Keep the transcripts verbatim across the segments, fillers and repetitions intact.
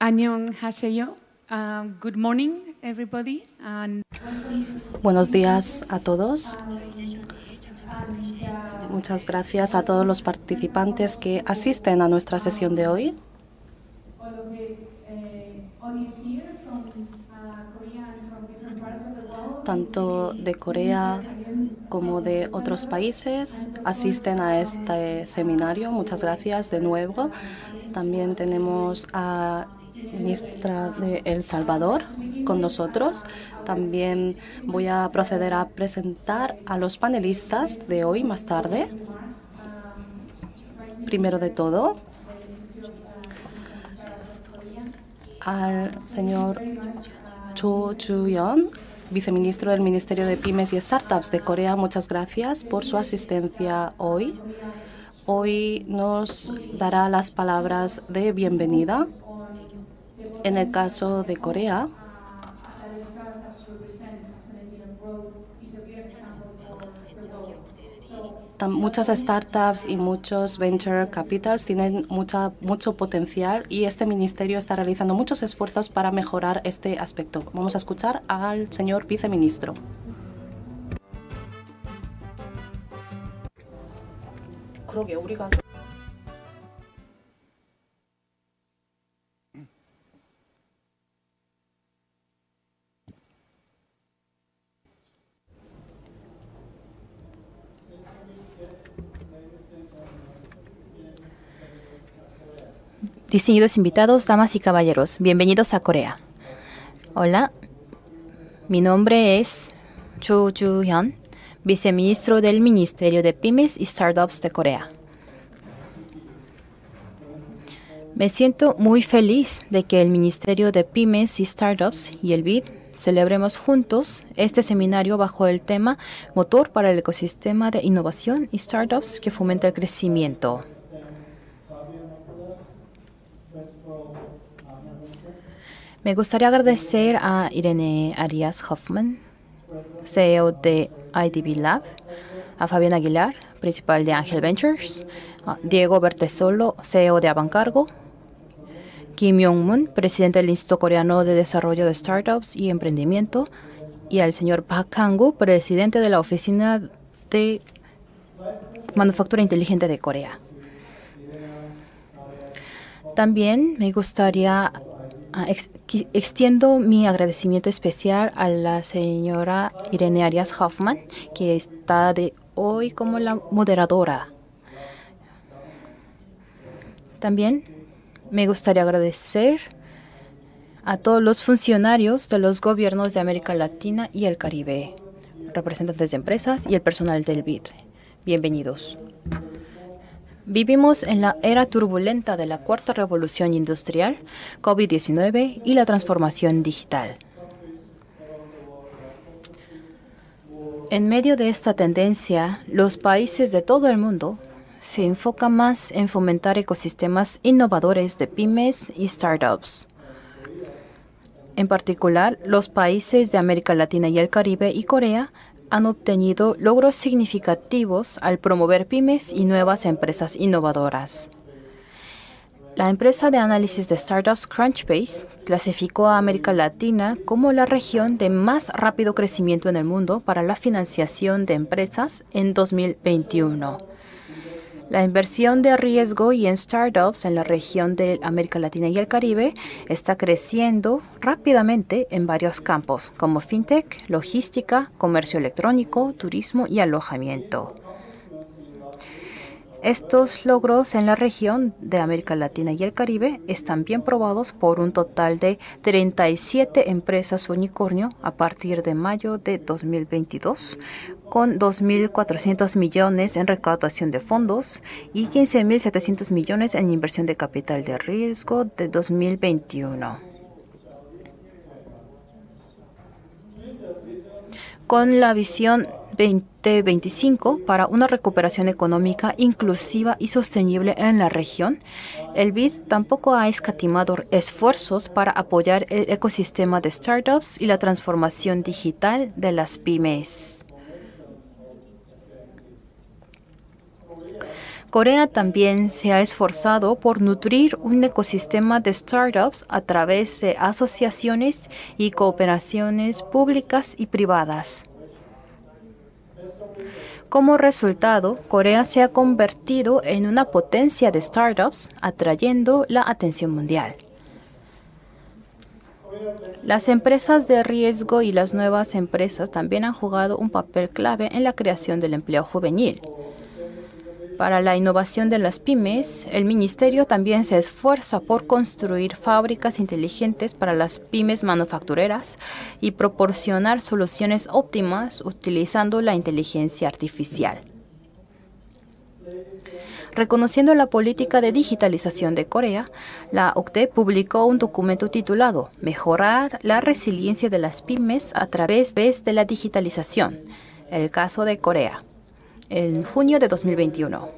Annyeonghaseyo. Uh, good morning, everybody. And Buenos días a todos. Muchas gracias a todos los participantes que asisten a nuestra sesión de hoy. Tanto de Corea como de otros países asisten a este seminario. Muchas gracias de nuevo. También tenemos a la ministra de El Salvador con nosotros. También voy a proceder a presentar a los panelistas de hoy más tarde. Primero de todo, al señor Cho Ju-yeon, viceministro del Ministerio de Pymes y Startups de Corea. Muchas gracias por su asistencia hoy. Hoy nos dará las palabras de bienvenida. En el caso de Corea, muchas startups y muchos venture capitals tienen mucha, mucho potencial y este ministerio está realizando muchos esfuerzos para mejorar este aspecto. Vamos a escuchar al señor viceministro. Distinguidos invitados, damas y caballeros, bienvenidos a Corea. Hola, mi nombre es Cho Ju-yeon, viceministro del Ministerio de Pymes y Startups de Corea. Me siento muy feliz de que el Ministerio de Pymes y Startups y el B I D celebremos juntos este seminario bajo el tema Motor para el ecosistema de innovación y startups que fomenta el crecimiento. Me gustaría agradecer a Irene Arias Hoffman, C E O de I D B Lab, a Fabián Aguilar, principal de Angel Ventures, a Diego Bertesolo, C E O de Avancargo, Kim Yong-moon, presidente del Instituto Coreano de Desarrollo de Startups y Emprendimiento, y al señor Park Kang-gu, presidente de la Oficina de Manufactura Inteligente de Corea. También me gustaría Ex extiendo mi agradecimiento especial a la señora Irene Arias Hoffman, que está de hoy como la moderadora. También me gustaría agradecer a todos los funcionarios de los gobiernos de América Latina y el Caribe, representantes de empresas y el personal del B I D. Bienvenidos. Vivimos en la era turbulenta de la cuarta revolución industrial, COVID diecinueve y la transformación digital. En medio de esta tendencia, los países de todo el mundo se enfocan más en fomentar ecosistemas innovadores de pymes y startups. En particular, los países de América Latina y el Caribe y Corea han obtenido logros significativos al promover pymes y nuevas empresas innovadoras. La empresa de análisis de startups Crunchbase clasificó a América Latina como la región de más rápido crecimiento en el mundo para la financiación de empresas en dos mil veintiuno. La inversión de riesgo y en startups en la región de América Latina y el Caribe está creciendo rápidamente en varios campos, como fintech, logística, comercio electrónico, turismo y alojamiento. Estos logros en la región de América Latina y el Caribe están bien probados por un total de treinta y siete empresas unicornio a partir de mayo de dos mil veintidós, con dos mil cuatrocientos millones en recaudación de fondos y quince mil setecientos millones en inversión de capital de riesgo de dos mil veintiuno. Con la visión veinte veinticinco para una recuperación económica inclusiva y sostenible en la región, el B I D tampoco ha escatimado esfuerzos para apoyar el ecosistema de startups y la transformación digital de las pymes. Corea también se ha esforzado por nutrir un ecosistema de startups a través de asociaciones y cooperaciones públicas y privadas. Como resultado, Corea se ha convertido en una potencia de startups, atrayendo la atención mundial. Las empresas de riesgo y las nuevas empresas también han jugado un papel clave en la creación del empleo juvenil. Para la innovación de las pymes, el Ministerio también se esfuerza por construir fábricas inteligentes para las pymes manufactureras y proporcionar soluciones óptimas utilizando la inteligencia artificial. Reconociendo la política de digitalización de Corea, la O C D E publicó un documento titulado Mejorar la resiliencia de las pymes a través de la digitalización, el caso de Corea, en junio de dos mil veintiuno.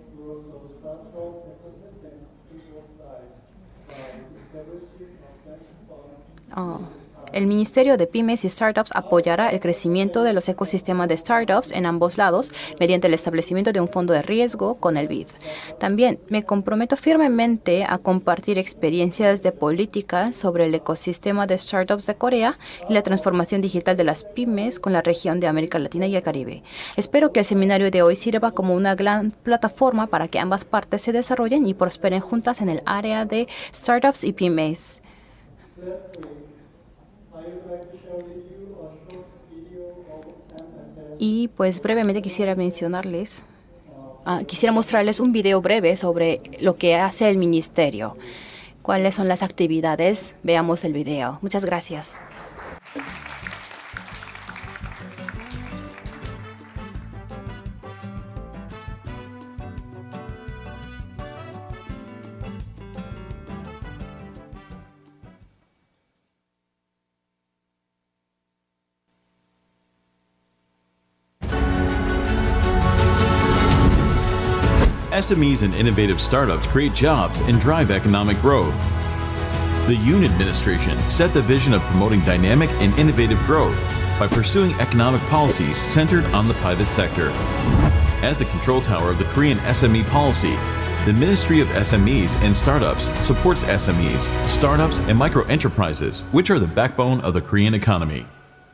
Oh. El Ministerio de Pymes y Startups apoyará el crecimiento de los ecosistemas de startups en ambos lados mediante el establecimiento de un fondo de riesgo con el B I D. También me comprometo firmemente a compartir experiencias de política sobre el ecosistema de startups de Corea y la transformación digital de las pymes con la región de América Latina y el Caribe. Espero que el seminario de hoy sirva como una gran plataforma para que ambas partes se desarrollen y prosperen juntas en el área de startups y pymes. Y pues brevemente quisiera mencionarles, uh, quisiera mostrarles un video breve sobre lo que hace el ministerio. ¿Cuáles son las actividades? Veamos el video. Muchas gracias. S M Es and innovative startups create jobs and drive economic growth. The Yoon administration set the vision of promoting dynamic and innovative growth by pursuing economic policies centered on the private sector. As the control tower of the Korean S M E policy, the Ministry of S M Es and Startups supports S M Es, startups, and micro-enterprises, which are the backbone of the Korean economy.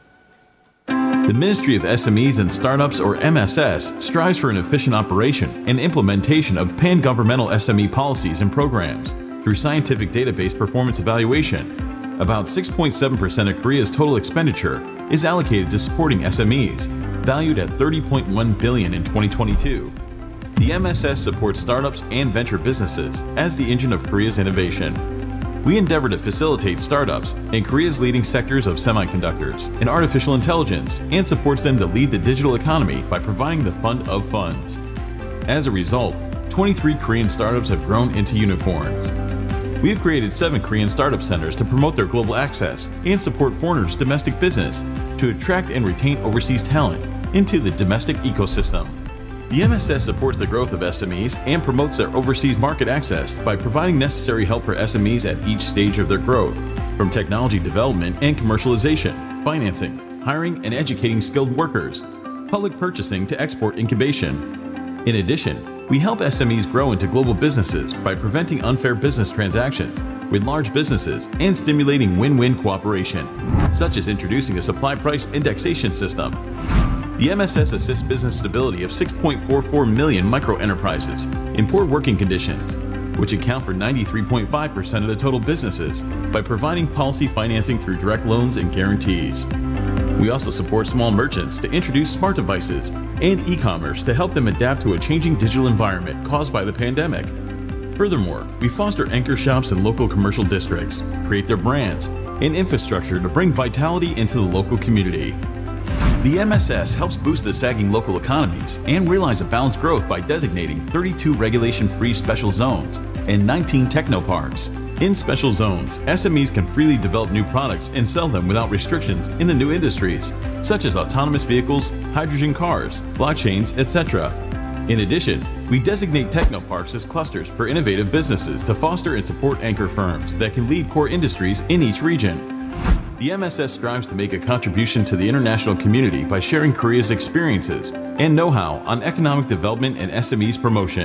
The Ministry of S M Es and Startups, or M S S, strives for an efficient operation and implementation of pan-governmental S M E policies and programs through scientific database performance evaluation. About six point seven percent of Korea's total expenditure is allocated to supporting S M Es, valued at thirty point one billion dollars in twenty twenty-two. The M S S supports startups and venture businesses as the engine of Korea's innovation. We endeavor to facilitate startups in Korea's leading sectors of semiconductors and artificial intelligence and supports them to lead the digital economy by providing the fund of funds. As a result, twenty-three Korean startups have grown into unicorns. We have created seven Korean startup centers to promote their global access and support foreigners' domestic business to attract and retain overseas talent into the domestic ecosystem. The M S S supports the growth of S M Es and promotes their overseas market access by providing necessary help for S M Es at each stage of their growth, from technology development and commercialization, financing, hiring and educating skilled workers, public purchasing to export incubation. In addition, we help S M Es grow into global businesses by preventing unfair business transactions with large businesses and stimulating win-win cooperation, such as introducing a supply price indexation system. The M S S assists business stability of six point four four million micro-enterprises in poor working conditions, which account for ninety-three point five percent of the total businesses, by providing policy financing through direct loans and guarantees. We also support small merchants to introduce smart devices and e-commerce to help them adapt to a changing digital environment caused by the pandemic. Furthermore, we foster anchor shops in local commercial districts, create their brands, and infrastructure to bring vitality into the local community. The M S S helps boost the sagging local economies and realize a balanced growth by designating thirty-two regulation-free special zones and nineteen technoparks. In special zones, S M Es can freely develop new products and sell them without restrictions in the new industries, such as autonomous vehicles, hydrogen cars, blockchains, et cetera. In addition, we designate technoparks as clusters for innovative businesses to foster and support anchor firms that can lead core industries in each region. The M S S strives to make a contribution to the international community by sharing Korea's experiences and know-how on economic development and S M Es promotion.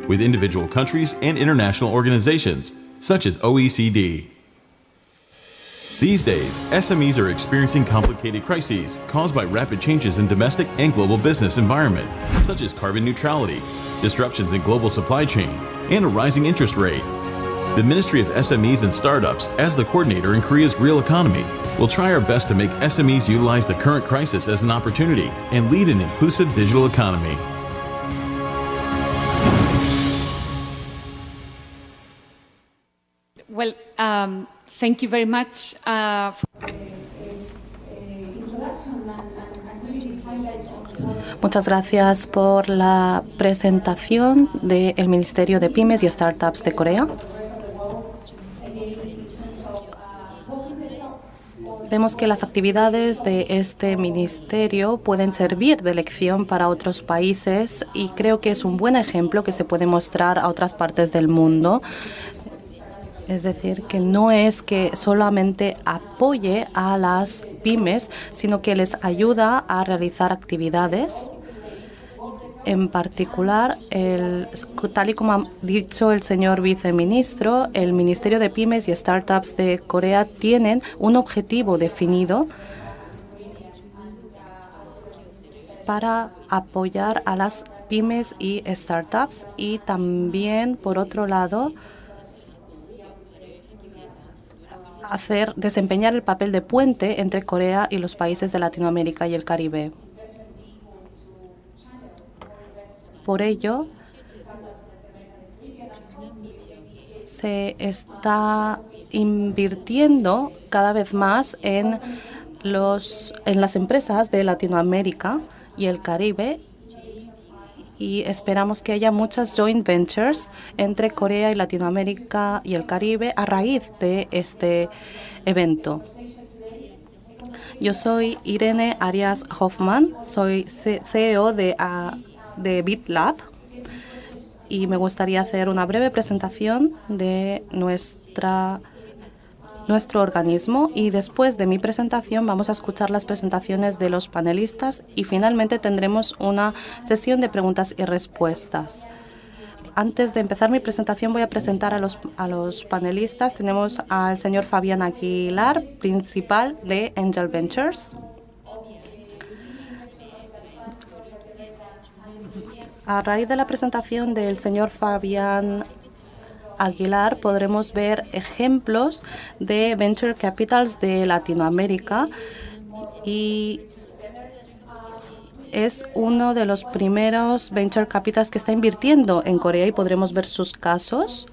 with individual countries and international organizations, such as O E C D. These days, S M Es are experiencing complicated crises caused by rapid changes in domestic and global business environment, such as carbon neutrality, disruptions in global supply chain, and a rising interest rate. The Ministry of S M Es and Startups, as the coordinator in Korea's real economy, will try our best to make S M Es utilize the current crisis as an opportunity and lead an inclusive digital economy. Well, um, thank you very much. Uh, for Muchas gracias por la presentación del Ministerio de Pymes y Startups de Corea. Vemos que las actividades de este ministerio pueden servir de lección para otros países y creo que es un buen ejemplo que se puede mostrar a otras partes del mundo. Es decir, que no es que solamente apoye a las pymes, sino que les ayuda a realizar actividades. En particular, el, tal y como ha dicho el señor viceministro, el Ministerio de Pymes y Startups de Corea tienen un objetivo definido para apoyar a las pymes y startups y también, por otro lado, hacer desempeñar el papel de puente entre Corea y los países de Latinoamérica y el Caribe. Por ello, se está invirtiendo cada vez más en, los, en las empresas de Latinoamérica y el Caribe y esperamos que haya muchas joint ventures entre Corea y Latinoamérica y el Caribe a raíz de este evento. Yo soy Irene Arias Hoffman, soy C E O de, uh, de BitLab y me gustaría hacer una breve presentación de nuestra nuestro organismo y después de mi presentación vamos a escuchar las presentaciones de los panelistas y finalmente tendremos una sesión de preguntas y respuestas. Antes de empezar mi presentación voy a presentar a los, a los panelistas. Tenemos al señor Fabián Aguilar, principal de Angel Ventures. A raíz de la presentación del señor Fabián Aguilar podremos ver ejemplos de venture capitals de Latinoamérica y es uno de los primeros venture capitals que está invirtiendo en Corea y podremos ver sus casos.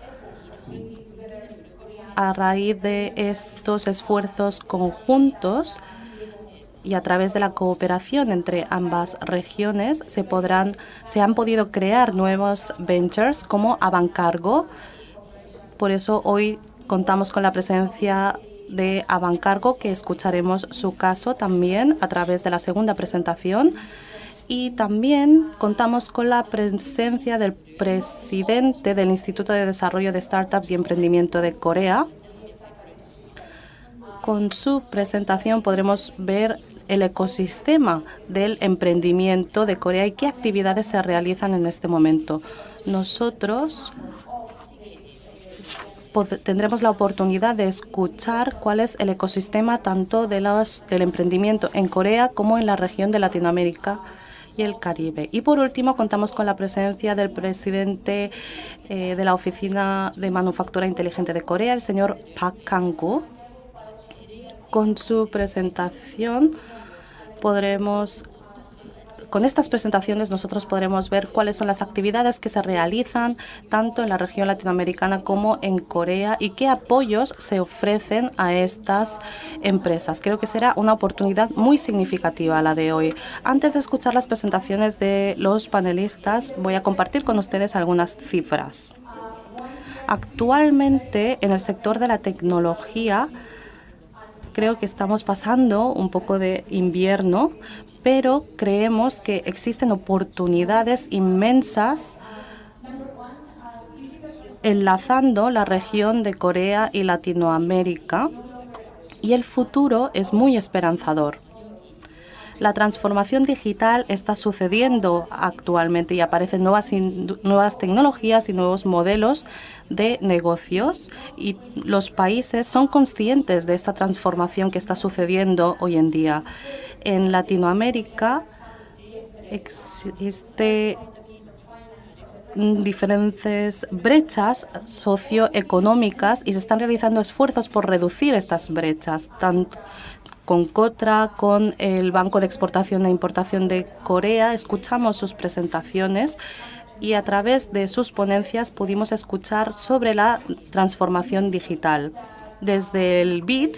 A raíz de estos esfuerzos conjuntos y a través de la cooperación entre ambas regiones se podrán se han podido crear nuevos ventures como Avancargo. Por eso hoy contamos con la presencia de Avancargo, que escucharemos su caso también a través de la segunda presentación. Y también contamos con la presencia del presidente del Instituto de Desarrollo de Startups y Emprendimiento de Corea. Con su presentación podremos ver el ecosistema del emprendimiento de Corea y qué actividades se realizan en este momento. Nosotros tendremos la oportunidad de escuchar cuál es el ecosistema tanto de los, del emprendimiento en Corea como en la región de Latinoamérica y el Caribe. Y por último, contamos con la presencia del presidente eh, de la Oficina de Manufactura Inteligente de Corea, el señor Park Kang-gu. Con su presentación podremos Con estas presentaciones nosotros podremos ver cuáles son las actividades que se realizan tanto en la región latinoamericana como en Corea y qué apoyos se ofrecen a estas empresas. Creo que será una oportunidad muy significativa la de hoy. Antes de escuchar las presentaciones de los panelistas, voy a compartir con ustedes algunas cifras. Actualmente, en el sector de la tecnología, creo que estamos pasando un poco de invierno, pero creemos que existen oportunidades inmensas enlazando la región de Corea y Latinoamérica, y el futuro es muy esperanzador. La transformación digital está sucediendo actualmente y aparecen nuevas, nuevas tecnologías y nuevos modelos de negocios, y los países son conscientes de esta transformación que está sucediendo hoy en día. En Latinoamérica existe diferentes brechas socioeconómicas y se están realizando esfuerzos por reducir estas brechas, tanto con COTRA, con el Banco de Exportación e Importación de Corea. Escuchamos sus presentaciones y a través de sus ponencias pudimos escuchar sobre la transformación digital. Desde el B I D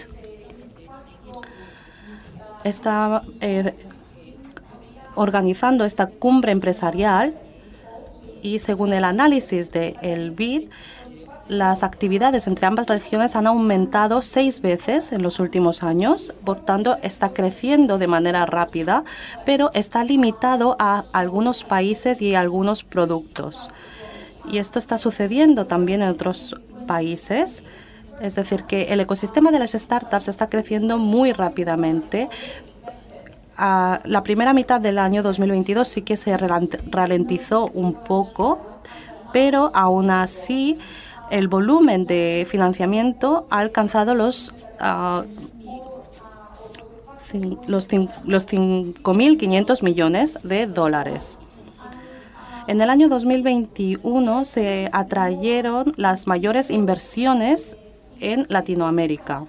está eh, organizando esta cumbre empresarial y según el análisis del B I D, las actividades entre ambas regiones han aumentado seis veces en los últimos años. Por tanto, está creciendo de manera rápida, pero está limitado a algunos países y a algunos productos. Y esto está sucediendo también en otros países. Es decir, que el ecosistema de las startups está creciendo muy rápidamente. A la primera mitad del año dos mil veintidós sí que se ralentizó un poco, pero aún así el volumen de financiamiento ha alcanzado los, uh, los, los cinco mil quinientos millones de dólares. En el año dos mil veintiuno se atrayeron las mayores inversiones en Latinoamérica.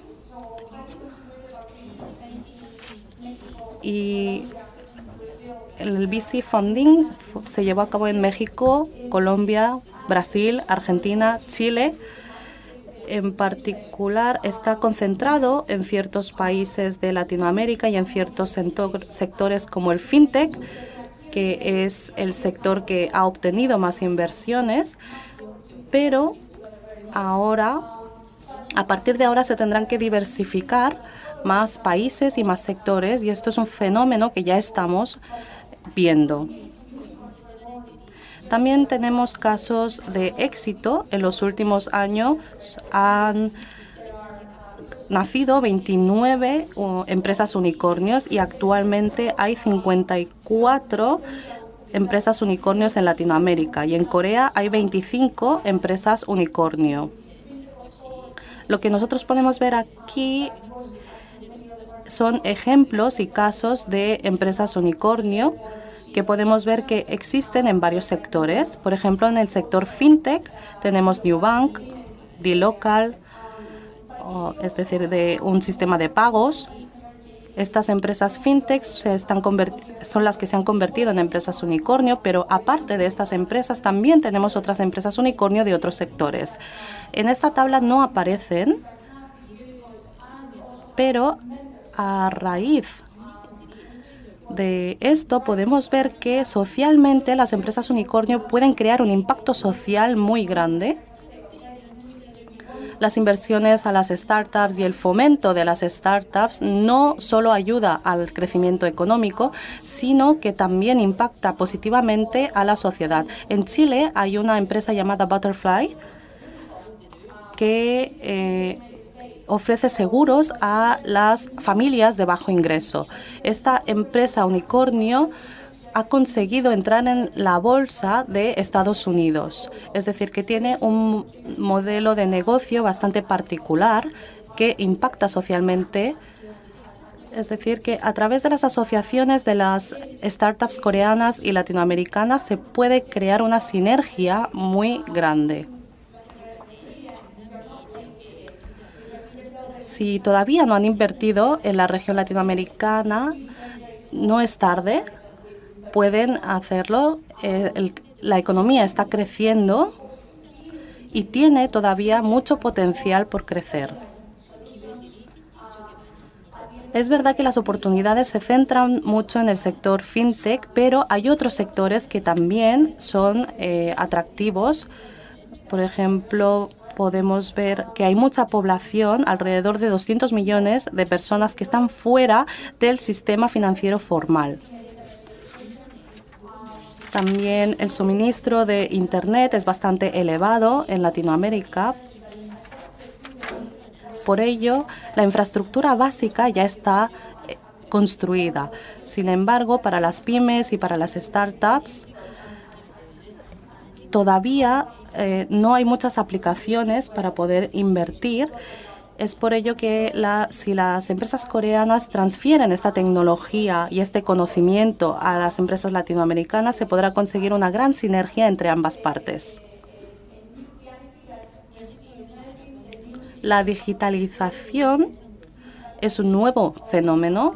Y el V C Funding se llevó a cabo en México, Colombia, Brasil, Argentina, Chile. En particular, está concentrado en ciertos países de Latinoamérica y en ciertos sectores como el FinTech, que es el sector que ha obtenido más inversiones, pero ahora, a partir de ahora, se tendrán que diversificar más países y más sectores, y esto es un fenómeno que ya estamos viendo. También tenemos casos de éxito. En los últimos años han nacido veintinueve uh, empresas unicornios y actualmente hay cincuenta y cuatro empresas unicornios en Latinoamérica, y en Corea hay veinticinco empresas unicornio. Lo que nosotros podemos ver aquí son ejemplos y casos de empresas unicornio que podemos ver que existen en varios sectores. Por ejemplo, en el sector FinTech tenemos Nubank, dLocal, oh, es decir, de un sistema de pagos. Estas empresas FinTech se están son las que se han convertido en empresas unicornio, pero aparte de estas empresas también tenemos otras empresas unicornio de otros sectores. En esta tabla no aparecen, pero a raíz de esto podemos ver que socialmente las empresas unicornio pueden crear un impacto social muy grande. Las inversiones a las startups y el fomento de las startups no solo ayuda al crecimiento económico, sino que también impacta positivamente a la sociedad. En Chile hay una empresa llamada Butterfly que eh, ofrece seguros a las familias de bajo ingreso. Esta empresa unicornio ha conseguido entrar en la bolsa de Estados Unidos. Es decir, que tiene un modelo de negocio bastante particular que impacta socialmente. Es decir, que a través de las asociaciones de las startups coreanas y latinoamericanas se puede crear una sinergia muy grande. Si todavía no han invertido en la región latinoamericana, no es tarde. Pueden hacerlo. Eh, el, la economía está creciendo y tiene todavía mucho potencial por crecer. Es verdad que las oportunidades se centran mucho en el sector FinTech, pero hay otros sectores que también son eh, atractivos. Por ejemplo, podemos ver que hay mucha población, alrededor de doscientos millones de personas que están fuera del sistema financiero formal. También el suministro de Internet es bastante elevado en Latinoamérica. Por ello, la infraestructura básica ya está construida. Sin embargo, para las pymes y para las startups, todavía eh, no hay muchas aplicaciones para poder invertir. Es por ello que la, si las empresas coreanas transfieren esta tecnología y este conocimiento a las empresas latinoamericanas, se podrá conseguir una gran sinergia entre ambas partes. La digitalización es un nuevo fenómeno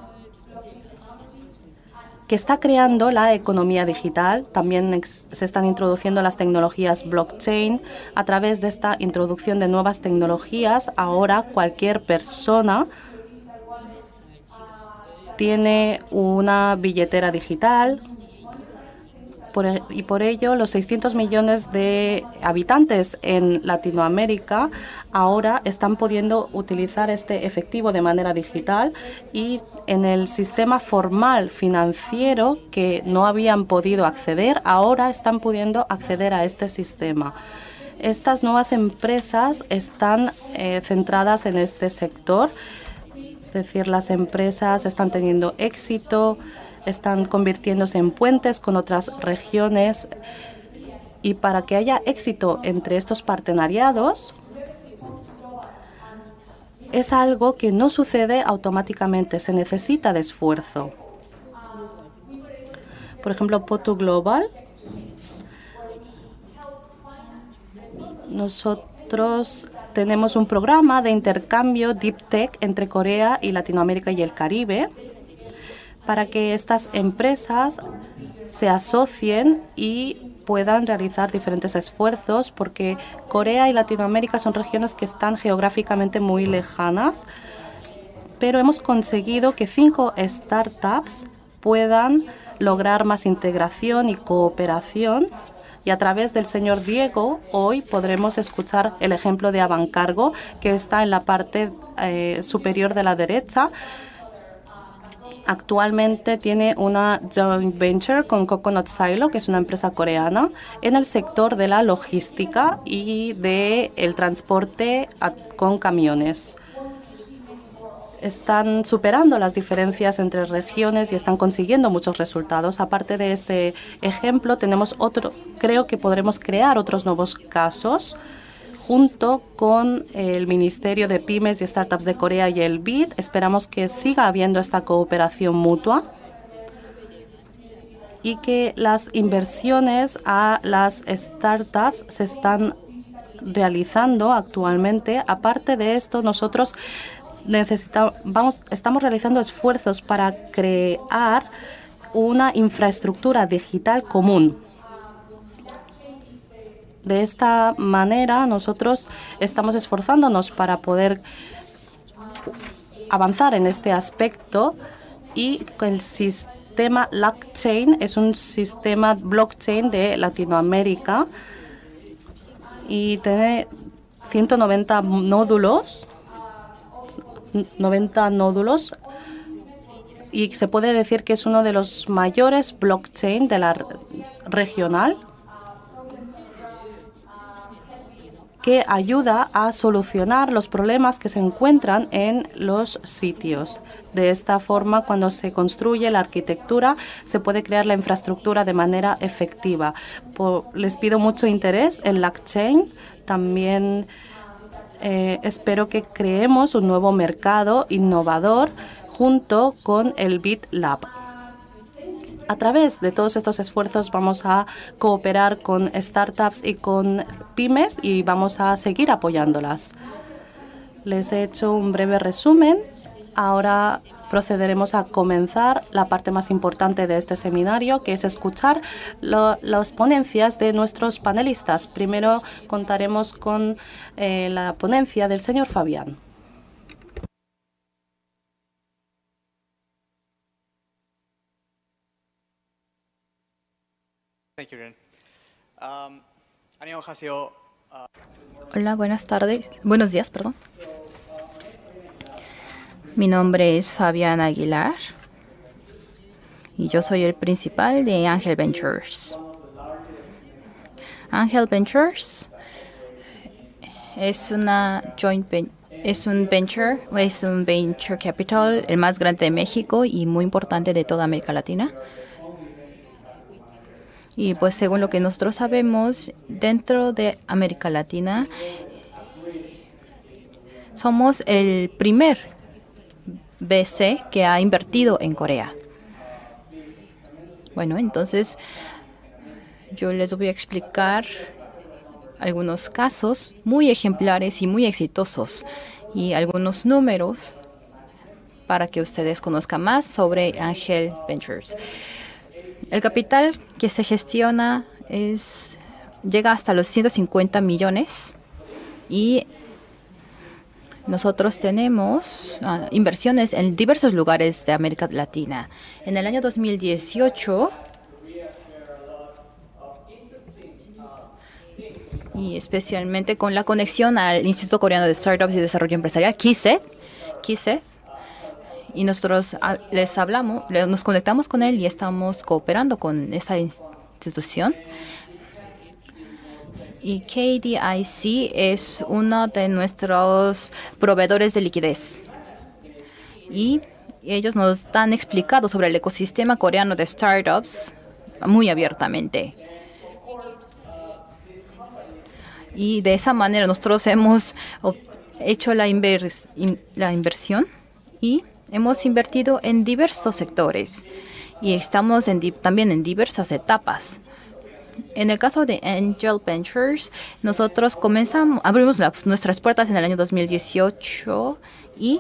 que está creando la economía digital. También se están introduciendo las tecnologías blockchain. A través de esta introducción de nuevas tecnologías, ahora cualquier persona tiene una billetera digital. Por, y por ello, los seiscientos millones de habitantes en Latinoamérica ahora están pudiendo utilizar este efectivo de manera digital, y en el sistema formal financiero que no habían podido acceder, ahora están pudiendo acceder a este sistema. Estas nuevas empresas están eh, centradas en este sector, es decir, las empresas están teniendo éxito, están convirtiéndose en puentes con otras regiones, y para que haya éxito entre estos partenariados es algo que no sucede automáticamente, se necesita de esfuerzo. Por ejemplo, Potu Global, nosotros tenemos un programa de intercambio Deep Tech entre Corea y Latinoamérica y el Caribe, para que estas empresas se asocien y puedan realizar diferentes esfuerzos, porque Corea y Latinoamérica son regiones que están geográficamente muy lejanas, pero hemos conseguido que cinco startups puedan lograr más integración y cooperación, y a través del señor Diego hoy podremos escuchar el ejemplo de Avancargo, que está en la parte eh, superior de la derecha. Actualmente tiene una joint venture con Coconut Silo, que es una empresa coreana, en el sector de la logística y del transporte a, con camiones. Están superando las diferencias entre regiones y están consiguiendo muchos resultados. Aparte de este ejemplo, tenemos otro, creo que podremos crear otros nuevos casos junto con el Ministerio de Pymes y Startups de Corea y el B I D. Esperamos que siga habiendo esta cooperación mutua y que las inversiones a las startups se están realizando actualmente. Aparte de esto, nosotros necesitamos, vamos, estamos realizando esfuerzos para crear una infraestructura digital común. De esta manera, nosotros estamos esforzándonos para poder avanzar en este aspecto, y el sistema LockChain es un sistema blockchain de Latinoamérica y tiene ciento noventa nódulos, noventa nódulos, y se puede decir que es uno de los mayores blockchain de la regional, que ayuda a solucionar los problemas que se encuentran en los sitios. De esta forma, cuando se construye la arquitectura, se puede crear la infraestructura de manera efectiva. Por, les pido mucho interés en LockChain. También eh, espero que creemos un nuevo mercado innovador junto con el Bit Lab. A través de todos estos esfuerzos vamos a cooperar con startups y con pymes y vamos a seguir apoyándolas. Les he hecho un breve resumen. Ahora procederemos a comenzar la parte más importante de este seminario, que es escuchar lo, las ponencias de nuestros panelistas. Primero contaremos con eh, la ponencia del señor Fabián. Hola, buenas tardes. Buenos días, perdón. Mi nombre es Fabián Aguilar y yo soy el principal de Angel Ventures. Angel Ventures es una joint venture. Es un venture, es un venture capital, el más grande de México y muy importante de toda América Latina. Y pues según lo que nosotros sabemos, dentro de América Latina, somos el primer V C que ha invertido en Corea. Bueno, entonces yo les voy a explicar algunos casos muy ejemplares y muy exitosos y algunos números para que ustedes conozcan más sobre Angel Ventures. El capital que se gestiona es, llega hasta los ciento cincuenta millones y nosotros tenemos uh, inversiones en diversos lugares de América Latina. En el año dos mil dieciocho, y especialmente con la conexión al Instituto Coreano de Startups y Desarrollo Empresarial, KISET, KISET, y nosotros uh, les hablamos, nos conectamos con él y estamos cooperando con esa institución. Y K D I C es uno de nuestros proveedores de liquidez. Y ellos nos han explicado sobre el ecosistema coreano de startups muy abiertamente. Y de esa manera nosotros hemos hecho la, invers la inversión y hemos invertido en diversos sectores. Y estamos en también en diversas etapas. En el caso de Angel Ventures, nosotros comenzamos, abrimos la, nuestras puertas en el año dos mil dieciocho y,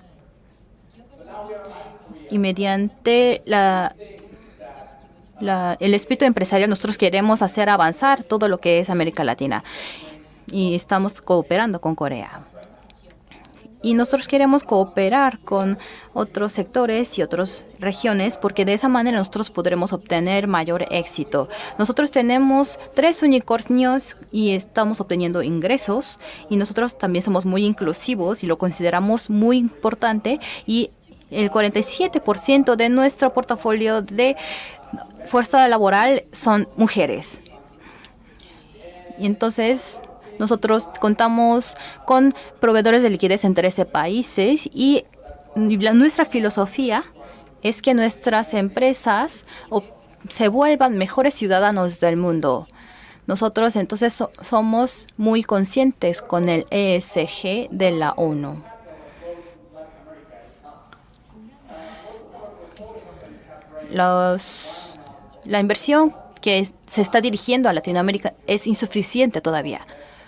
y mediante la, la, el espíritu empresarial nosotros queremos hacer avanzar todo lo que es América Latina y estamos cooperando con Corea. Y nosotros queremos cooperar con otros sectores y otras regiones porque de esa manera nosotros podremos obtener mayor éxito. Nosotros tenemos tres unicornios y estamos obteniendo ingresos y nosotros también somos muy inclusivos y lo consideramos muy importante y el cuarenta y siete por ciento de nuestro portafolio de fuerza laboral son mujeres. Y entonces nosotros contamos con proveedores de liquidez en trece países y la, nuestra filosofía es que nuestras empresas o, se vuelvan mejores ciudadanos del mundo. Nosotros entonces so, somos muy conscientes con el E S G de la ONU. Los, la inversión que se está dirigiendo a Latinoamérica es insuficiente todavía.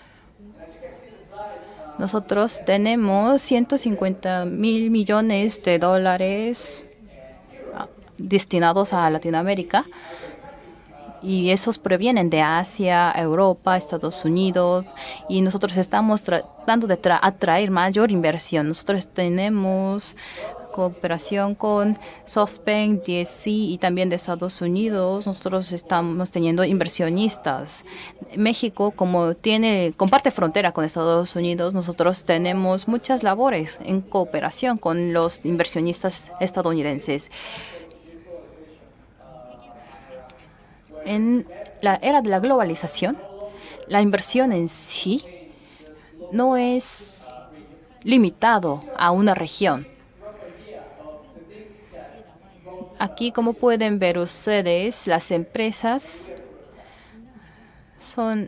Nosotros tenemos ciento cincuenta mil millones de dólares destinados a Latinoamérica y esos provienen de Asia, Europa, Estados Unidos y nosotros estamos tratando de atraer mayor inversión. Nosotros tenemos cooperación con SoftBank, D S C y también de Estados Unidos. Nosotros estamos teniendo inversionistas. México, como tiene comparte frontera con Estados Unidos, nosotros tenemos muchas labores en cooperación con los inversionistas estadounidenses. En la era de la globalización, la inversión en sí no es limitado a una región. Aquí, como pueden ver ustedes, las empresas son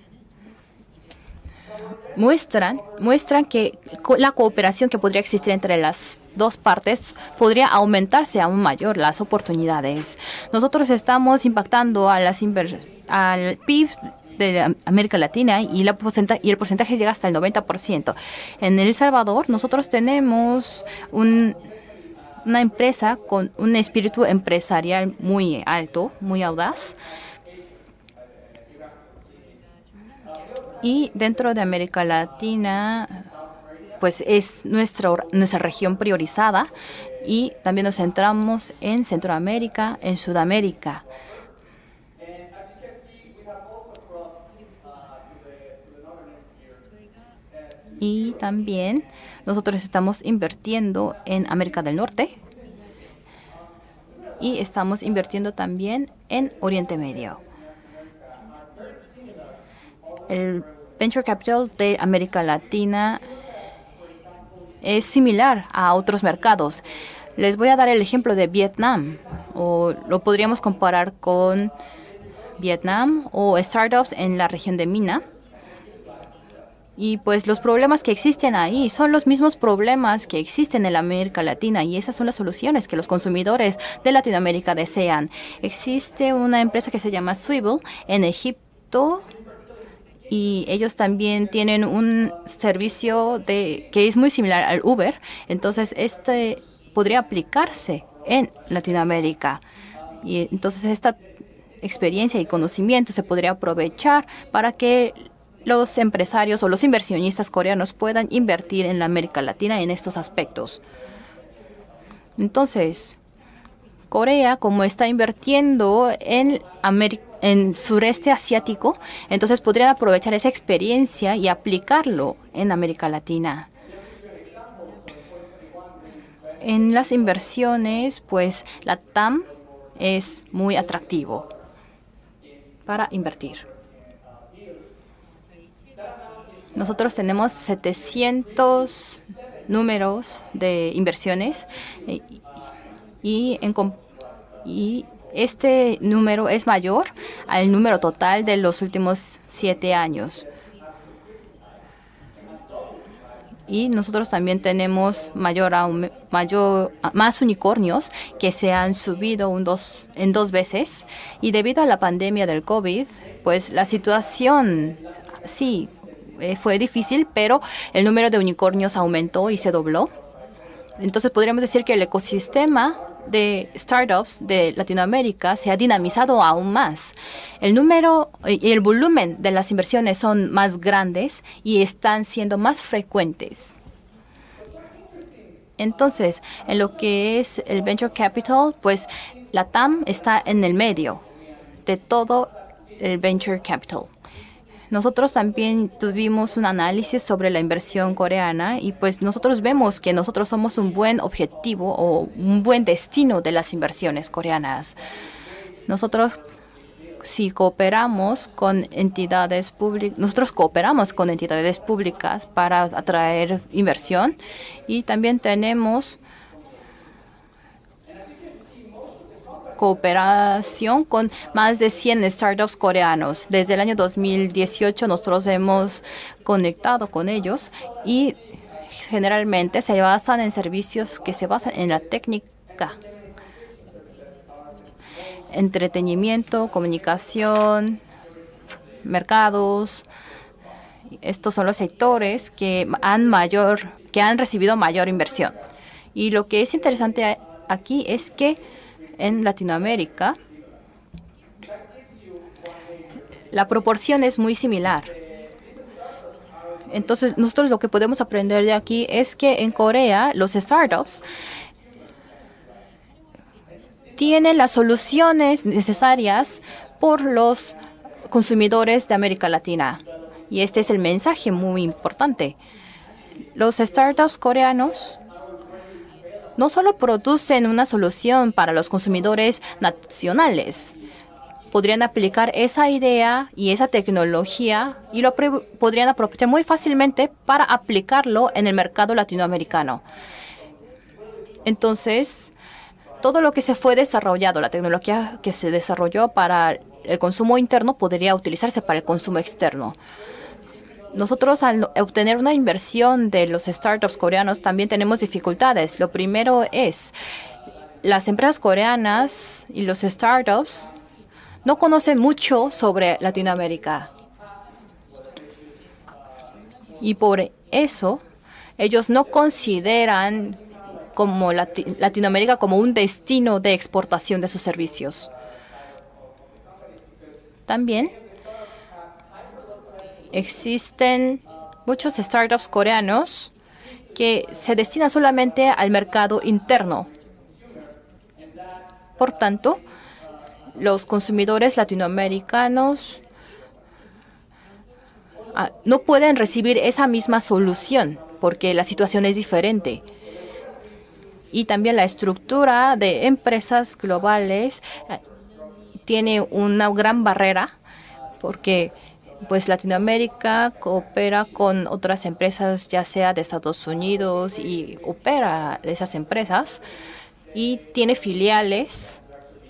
muestran muestran que la cooperación que podría existir entre las dos partes podría aumentarse aún mayor las oportunidades. Nosotros estamos impactando a las al P I B de América Latina y, la porcentaje, y el porcentaje llega hasta el noventa por ciento. En El Salvador nosotros tenemos un una empresa con un espíritu empresarial muy alto, muy audaz. Y dentro de América Latina, pues es nuestra, nuestra región priorizada y también nos centramos en Centroamérica, en Sudamérica. Y también nosotros estamos invirtiendo en América del Norte y estamos invirtiendo también en Oriente Medio. El Venture Capital de América Latina es similar a otros mercados. Les voy a dar el ejemplo de Vietnam, o lo podríamos comparar con Vietnam o startups en la región de Mina. Y pues los problemas que existen ahí son los mismos problemas que existen en la América Latina, y esas son las soluciones que los consumidores de Latinoamérica desean. Existe una empresa que se llama Swvl en Egipto, y ellos también tienen un servicio de, que es muy similar al Uber. Entonces, este podría aplicarse en Latinoamérica. Y entonces esta experiencia y conocimiento se podría aprovechar para que los empresarios o los inversionistas coreanos puedan invertir en la América Latina en estos aspectos. Entonces, Corea, como está invirtiendo en, Ameri- en sureste asiático, entonces podrían aprovechar esa experiencia y aplicarlo en América Latina. En las inversiones, pues la T A M es muy atractivo para invertir. Nosotros tenemos setecientos números de inversiones y, y, en, y este número es mayor al número total de los últimos siete años. Y nosotros también tenemos mayor, mayor, más unicornios que se han subido un dos, en dos veces. Y debido a la pandemia del COVID, pues la situación sí eh, fue difícil, pero el número de unicornios aumentó y se dobló. Entonces podríamos decir que el ecosistema de startups de Latinoamérica se ha dinamizado aún más. El número y el volumen de las inversiones son más grandes y están siendo más frecuentes. Entonces, en lo que es el venture capital, pues la T A M está en el medio de todo el venture capital. Nosotros también tuvimos un análisis sobre la inversión coreana y pues nosotros vemos que nosotros somos un buen objetivo o un buen destino de las inversiones coreanas. Nosotros si cooperamos con entidades públicas, nosotros cooperamos con entidades públicas para atraer inversión, y también tenemos cooperación con más de cien startups coreanos. Desde el año dos mil dieciocho nosotros hemos conectado con ellos y generalmente se basan en servicios que se basan en la técnica, entretenimiento, comunicación, mercados. Estos son los sectores que han mayor, que han recibido mayor inversión. Y lo que es interesante aquí es que en Latinoamérica la proporción es muy similar. Entonces, nosotros lo que podemos aprender de aquí es que en Corea los startups tienen las soluciones necesarias por los consumidores de América Latina. Y este es el mensaje muy importante. Los startups coreanos no solo producen una solución para los consumidores nacionales, podrían aplicar esa idea y esa tecnología y lo podrían aprovechar muy fácilmente para aplicarlo en el mercado latinoamericano. Entonces, todo lo que se fue desarrollado, la tecnología que se desarrolló para el consumo interno podría utilizarse para el consumo externo. Nosotros, al obtener una inversión de los startups coreanos, también tenemos dificultades. Lo primero es, las empresas coreanas y los startups no conocen mucho sobre Latinoamérica. Y por eso, ellos no consideran como Lati- Latinoamérica como un destino de exportación de sus servicios. También existen muchos startups coreanos que se destinan solamente al mercado interno. Por tanto, los consumidores latinoamericanos ah, no pueden recibir esa misma solución porque la situación es diferente. Y también la estructura de empresas globales eh, tiene una gran barrera porque pues Latinoamérica coopera con otras empresas, ya sea de Estados Unidos, y opera esas empresas y tiene filiales.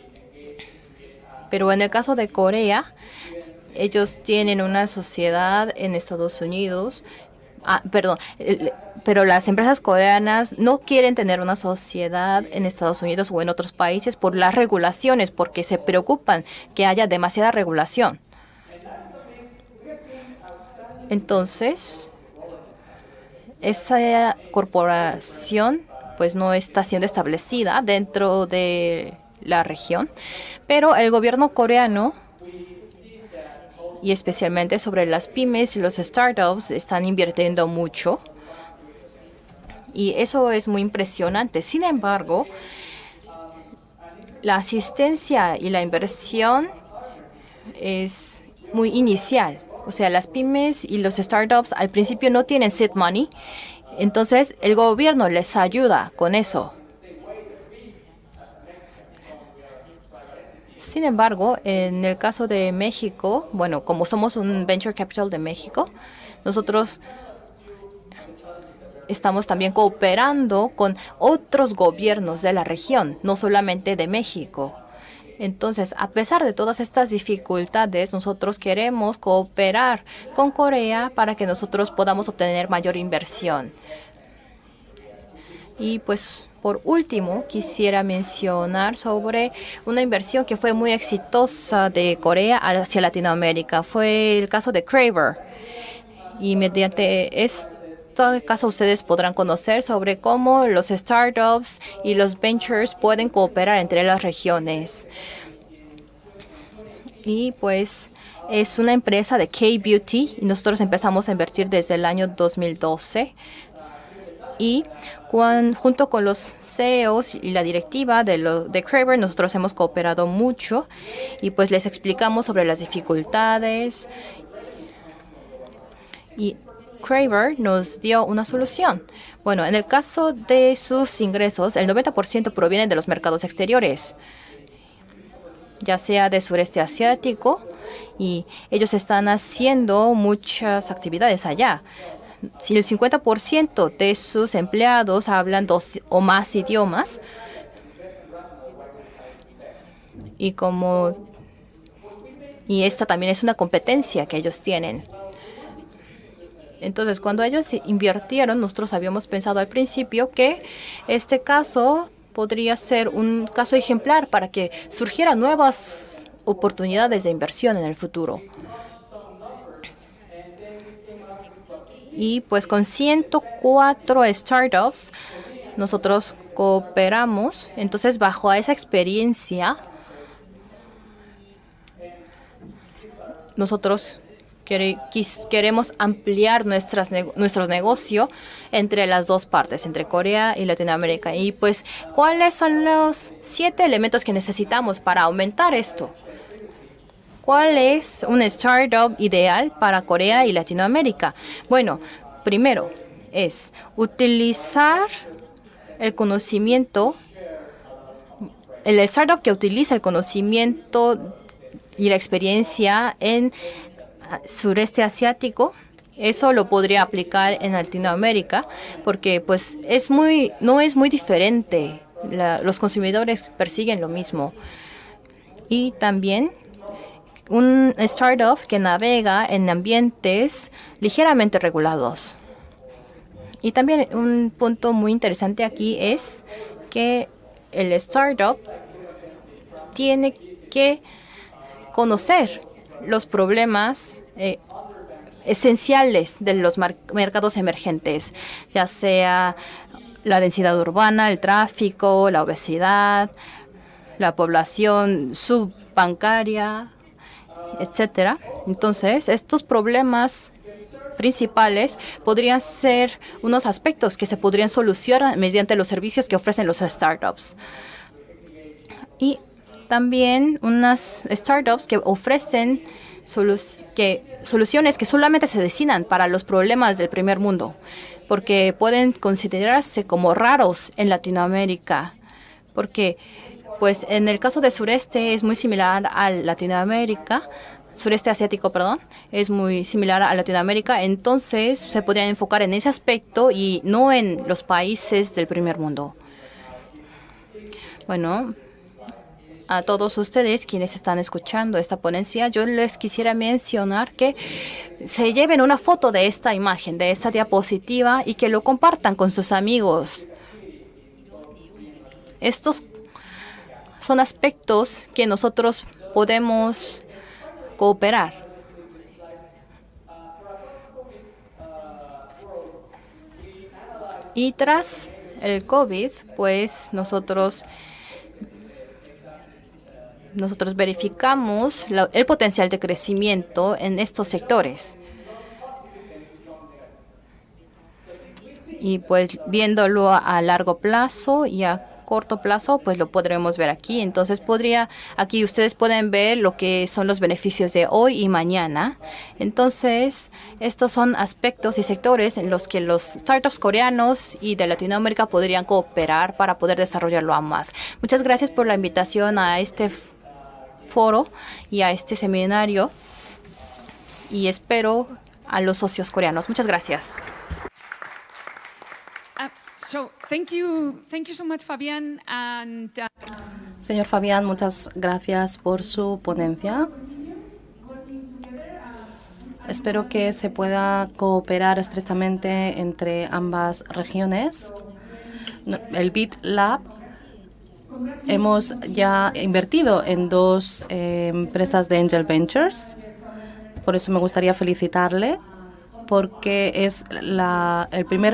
Pero en el caso de Corea, ellos tienen una sociedad en Estados Unidos. Ah, perdón, pero las empresas coreanas no quieren tener una sociedad en Estados Unidos o en otros países por las regulaciones, porque se preocupan que haya demasiada regulación. Entonces, esa corporación pues no está siendo establecida dentro de la región, pero el gobierno coreano, y especialmente sobre las pymes y los startups, están invirtiendo mucho. Y eso es muy impresionante. Sin embargo, la asistencia y la inversión es muy inicial. O sea, las pymes y los startups al principio no tienen seed money. Entonces, el gobierno les ayuda con eso. Sin embargo, en el caso de México, bueno, como somos un Venture Capital de México, nosotros estamos también cooperando con otros gobiernos de la región, no solamente de México. Entonces, a pesar de todas estas dificultades, nosotros queremos cooperar con Corea para que nosotros podamos obtener mayor inversión. Y pues, por último, quisiera mencionar sobre una inversión que fue muy exitosa de Corea hacia Latinoamérica. Fue el caso de Craver. Y mediante este caso ustedes podrán conocer sobre cómo los startups y los ventures pueden cooperar entre las regiones. Y pues es una empresa de K-Beauty y nosotros empezamos a invertir desde el año dos mil doce. Y cuando, junto con los C E Os y la directiva de, lo, de Craver, nosotros hemos cooperado mucho y pues les explicamos sobre las dificultades. Y Craver nos dio una solución. Bueno, en el caso de sus ingresos, el noventa por ciento provienen de los mercados exteriores, ya sea de sureste asiático, y ellos están haciendo muchas actividades allá. Si el cincuenta por ciento de sus empleados hablan dos o más idiomas, y como y esta también es una competencia que ellos tienen. Entonces, cuando ellos invirtieron, nosotros habíamos pensado al principio que este caso podría ser un caso ejemplar para que surgieran nuevas oportunidades de inversión en el futuro. Y pues con ciento cuatro startups nosotros cooperamos. Entonces, bajo esa experiencia, nosotros queremos ampliar nuestras, nuestro negocio entre las dos partes, entre Corea y Latinoamérica. Y pues, ¿cuáles son los siete elementos que necesitamos para aumentar esto? ¿Cuál es un startup ideal para Corea y Latinoamérica? Bueno, primero es utilizar el conocimiento, el startup que utiliza el conocimiento y la experiencia en sureste asiático. Eso lo podría aplicar en Latinoamérica porque pues es muy no es muy diferente. La, los consumidores persiguen lo mismo. Y también un startup que navega en ambientes ligeramente regulados. Y también un punto muy interesante aquí es que el startup tiene que conocer los problemas eh, esenciales de los mercados emergentes, ya sea la densidad urbana, el tráfico, la obesidad, la población subbancaria, etcétera. Entonces, estos problemas principales podrían ser unos aspectos que se podrían solucionar mediante los servicios que ofrecen los startups. Y también unas startups que ofrecen solu que, soluciones que solamente se destinan para los problemas del primer mundo, porque pueden considerarse como raros en Latinoamérica, porque pues en el caso del sureste es muy similar a Latinoamérica, sureste asiático, perdón, es muy similar a Latinoamérica, entonces se podrían enfocar en ese aspecto y no en los países del primer mundo. Bueno, a todos ustedes quienes están escuchando esta ponencia, yo les quisiera mencionar que se lleven una foto de esta imagen, de esta diapositiva y que lo compartan con sus amigos. Estos son aspectos que nosotros podemos cooperar. Y tras el COVID, pues nosotros Nosotros verificamos la, el potencial de crecimiento en estos sectores. Y pues viéndolo a, a largo plazo y a corto plazo, pues lo podremos ver aquí. Entonces podría, aquí ustedes pueden ver lo que son los beneficios de hoy y mañana. Entonces, estos son aspectos y sectores en los que los startups coreanos y de Latinoamérica podrían cooperar para poder desarrollarlo aún más. Muchas gracias por la invitación a este foro y a este seminario y espero a los socios coreanos. Muchas gracias. Uh, so, thank you, thank you so much, Fabián. And, uh... Señor Fabián, muchas gracias por su ponencia. Espero que se pueda cooperar estrechamente entre ambas regiones. El B I T Lab hemos ya invertido en dos eh, empresas de Angel Ventures. Por eso me gustaría felicitarle, porque es la, el primer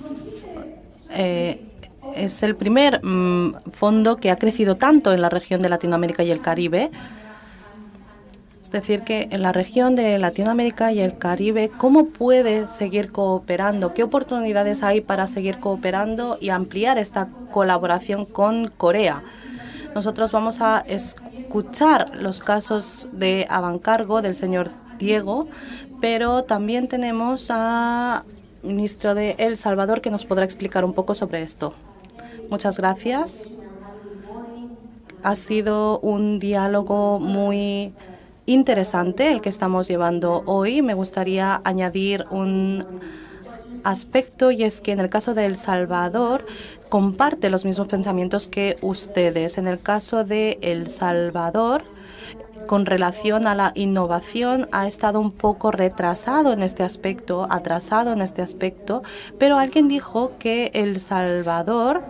eh, es el primer mm, fondo que ha crecido tanto en la región de Latinoamérica y el Caribe. Es decir, que en la región de Latinoamérica y el Caribe, ¿cómo puede seguir cooperando? ¿Qué oportunidades hay para seguir cooperando y ampliar esta colaboración con Corea? Nosotros vamos a escuchar los casos de Avancargo del señor Diego, pero también tenemos al ministro de El Salvador que nos podrá explicar un poco sobre esto. Muchas gracias. Ha sido un diálogo muy interesante el que estamos llevando hoy. Me gustaría añadir un aspecto, y es que en el caso de El Salvador comparte los mismos pensamientos que ustedes. En el caso de El Salvador, con relación a la innovación, ha estado un poco retrasado en este aspecto, atrasado en este aspecto, pero alguien dijo que El Salvador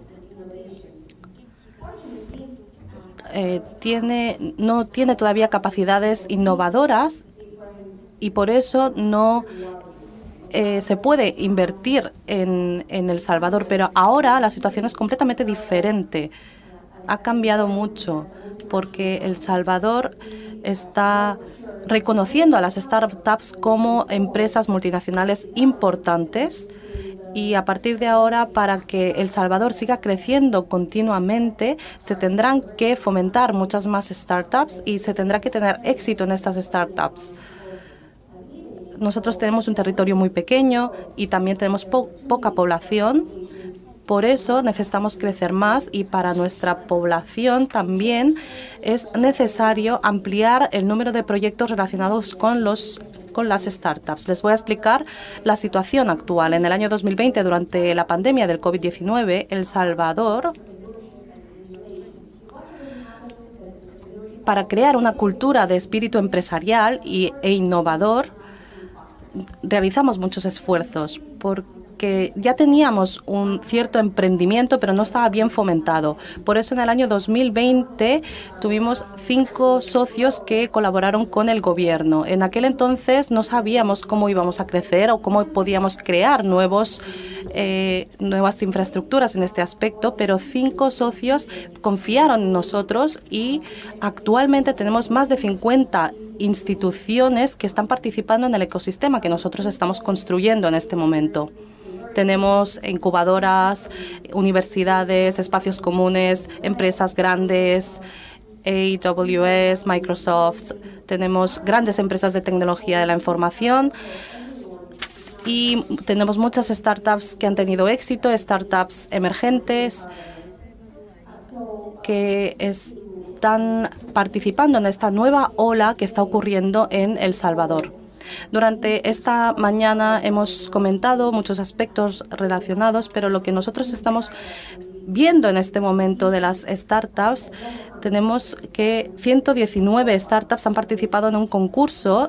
Eh, tiene, no tiene todavía capacidades innovadoras y por eso no eh, se puede invertir en, en El Salvador. Pero ahora la situación es completamente diferente. Ha cambiado mucho porque El Salvador está reconociendo a las startups como empresas multinacionales importantes. Y a partir de ahora, para que El Salvador siga creciendo continuamente, se tendrán que fomentar muchas más startups y se tendrá que tener éxito en estas startups. Nosotros tenemos un territorio muy pequeño y también tenemos po- poca población. Por eso necesitamos crecer más y para nuestra población también es necesario ampliar el número de proyectos relacionados con los con las startups. Les voy a explicar la situación actual. En el año dos mil veinte, durante la pandemia del COVID diecinueve, El Salvador, para crear una cultura de espíritu empresarial y, e innovador, realizamos muchos esfuerzos porque ya teníamos un cierto emprendimiento, pero no estaba bien fomentado. Por eso en el año dos mil veinte tuvimos cinco socios que colaboraron con el gobierno. En aquel entonces no sabíamos cómo íbamos a crecer o cómo podíamos crear nuevos, eh, nuevas infraestructuras en este aspecto, pero cinco socios confiaron en nosotros y actualmente tenemos más de cincuenta instituciones que están participando en el ecosistema que nosotros estamos construyendo en este momento. Tenemos incubadoras, universidades, espacios comunes, empresas grandes, A W S, Microsoft. Tenemos grandes empresas de tecnología de la información y tenemos muchas startups que han tenido éxito, startups emergentes que es, están participando en esta nueva ola que está ocurriendo en El Salvador. Durante esta mañana hemos comentado muchos aspectos relacionados, pero lo que nosotros estamos viendo en este momento de las startups, tenemos que ciento diecinueve startups han participado en un concurso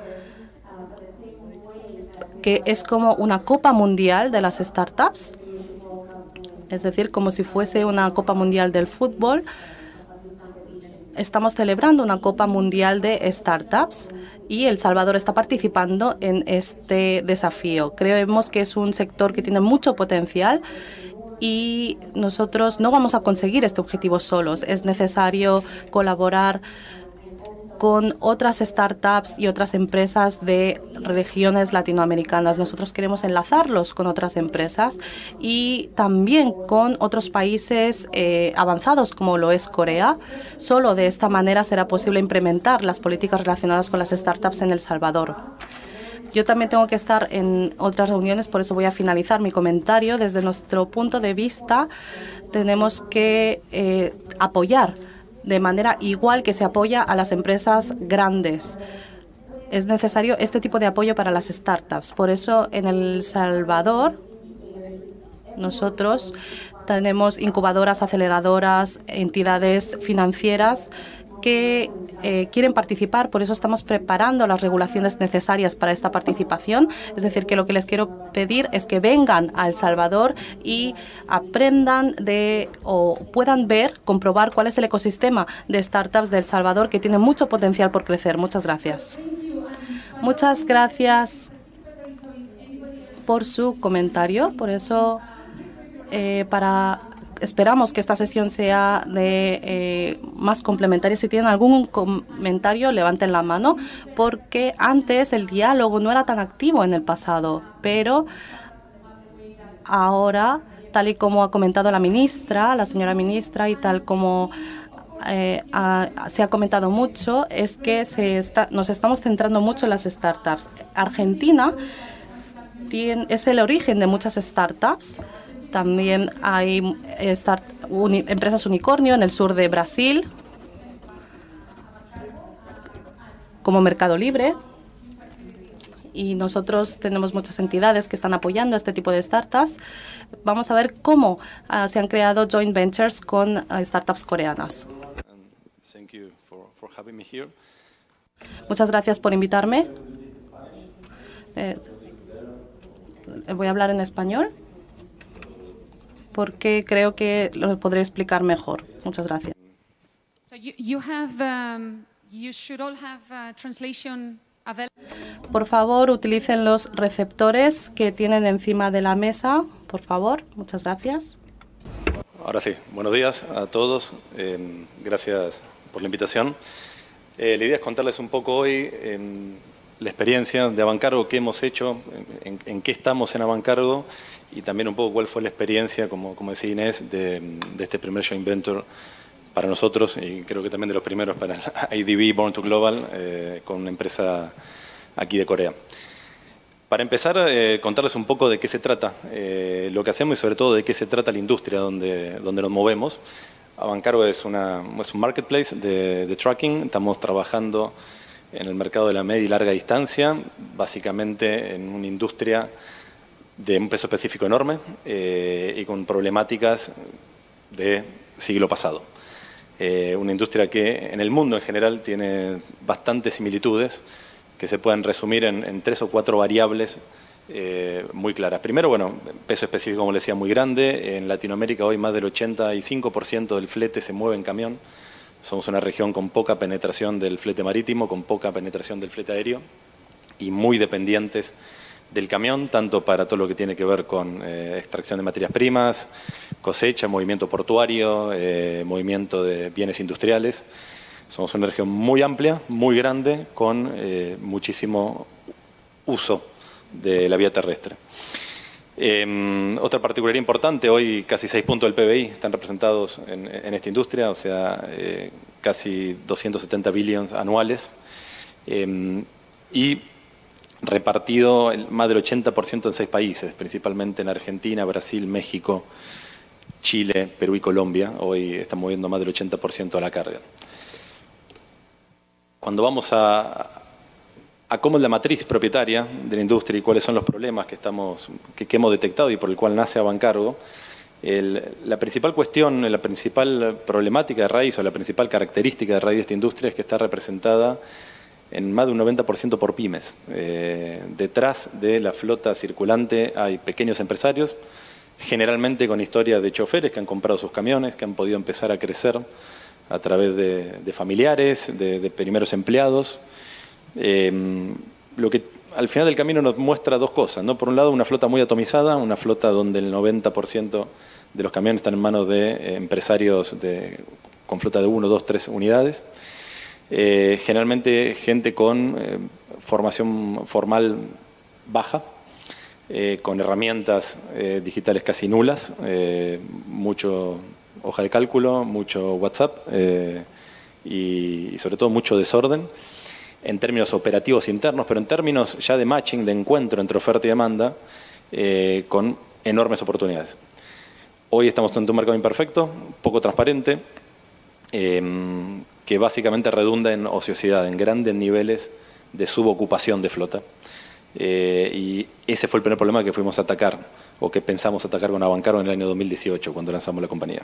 que es como una Copa Mundial de las startups, es decir, como si fuese una Copa Mundial del fútbol. Estamos celebrando una Copa Mundial de Startups y El Salvador está participando en este desafío. Creemos que es un sector que tiene mucho potencial y nosotros no vamos a conseguir este objetivo solos. Es necesario colaborar con otras startups y otras empresas de regiones latinoamericanas. Nosotros queremos enlazarlos con otras empresas y también con otros países eh, avanzados como lo es Corea. Solo de esta manera será posible implementar las políticas relacionadas con las startups en El Salvador. Yo también tengo que estar en otras reuniones, por eso voy a finalizar mi comentario. Desde nuestro punto de vista, tenemos que eh, apoyar de manera igual que se apoya a las empresas grandes. Es necesario este tipo de apoyo para las startups. Por eso, en El Salvador, nosotros tenemos incubadoras, aceleradoras, entidades financieras que eh, quieren participar. Por eso estamos preparando las regulaciones necesarias para esta participación. Es decir, que lo que les quiero pedir es que vengan a El Salvador y aprendan de o puedan ver, comprobar cuál es el ecosistema de startups de El Salvador, que tiene mucho potencial por crecer. Muchas gracias. Muchas gracias por su comentario. Por eso, eh, para Esperamos que esta sesión sea de eh, más complementaria. Si tienen algún comentario, levanten la mano, porque antes el diálogo no era tan activo en el pasado, pero ahora, tal y como ha comentado la ministra, la señora ministra, y tal como eh, ha, se ha comentado mucho, es que se está, nos estamos centrando mucho en las startups. Argentina tiene, es el origen de muchas startups. También hay start, uni, empresas unicornio en el sur de Brasil, como Mercado Libre. Y nosotros tenemos muchas entidades que están apoyando este tipo de startups. Vamos a ver cómo uh, se han creado joint ventures con uh, startups coreanas. Thank you for, for having me here. Muchas gracias por invitarme. Eh, voy a hablar en español, porque creo que lo podré explicar mejor. Muchas gracias. So you, you have, um, you should all have uh, translation available. Por favor, utilicen los receptores que tienen encima de la mesa. Por favor, muchas gracias. Ahora sí, buenos días a todos. Eh, gracias por la invitación. Eh, la idea es contarles un poco hoy eh, la experiencia de Avancargo, qué hemos hecho, en, en qué estamos en Avancargo, y también un poco cuál fue la experiencia, como, como decía Inés, de, de este primer joint venture para nosotros, y creo que también de los primeros para el I D B Born to Global, eh, con una empresa aquí de Corea. Para empezar, eh, contarles un poco de qué se trata eh, lo que hacemos y sobre todo de qué se trata la industria donde, donde nos movemos. Avancargo es, una, es un marketplace de, de tracking. Estamos trabajando en el mercado de la media y larga distancia, básicamente en una industria de un peso específico enorme eh, y con problemáticas de siglo pasado. Eh, una industria que en el mundo en general tiene bastantes similitudes que se pueden resumir en, en tres o cuatro variables eh, muy claras. Primero, bueno, peso específico, como les decía, muy grande. En Latinoamérica hoy más del ochenta y cinco por ciento del flete se mueve en camión. Somos una región con poca penetración del flete marítimo, con poca penetración del flete aéreo y muy dependientes del camión, tanto para todo lo que tiene que ver con eh, extracción de materias primas, cosecha, movimiento portuario, eh, movimiento de bienes industriales. Somos una región muy amplia, muy grande, con eh, muchísimo uso de la vía terrestre. Eh, otra particularidad importante, hoy casi seis puntos del P B I están representados en, en esta industria, o sea, eh, casi doscientos setenta billones anuales, eh, y repartido más del ochenta por ciento en seis países, principalmente en Argentina, Brasil, México Chile, Perú y Colombia hoy están moviendo más del ochenta por ciento de la carga. Cuando vamos a, a cómo es la matriz propietaria de la industria y cuáles son los problemas que, estamos, que, que hemos detectado y por el cual nace Avantcargo, el, la principal cuestión, la principal problemática de raíz o la principal característica de raíz de esta industria es que está representada en más de un noventa por ciento por pymes. Eh, detrás de la flota circulante hay pequeños empresarios, generalmente con historias de choferes que han comprado sus camiones, que han podido empezar a crecer a través de, de familiares, de, de primeros empleados. Eh, lo que al final del camino nos muestra dos cosas, ¿no? Por un lado, una flota muy atomizada, una flota donde el noventa por ciento de los camiones están en manos de eh, empresarios de, con flota de uno, dos, tres unidades. Eh, generalmente gente con eh, formación formal baja, eh, con herramientas eh, digitales casi nulas, eh, mucho hoja de cálculo, mucho WhatsApp eh, y, y sobre todo mucho desorden en términos operativos internos, pero en términos ya de matching, de encuentro entre oferta y demanda, eh, con enormes oportunidades. Hoy estamos ante un mercado imperfecto, poco transparente, eh, que básicamente redunda en ociosidad, en grandes niveles de subocupación de flota. Eh, y ese fue el primer problema que fuimos a atacar, o que pensamos atacar con Avantcargo en el año dos mil dieciocho, cuando lanzamos la compañía.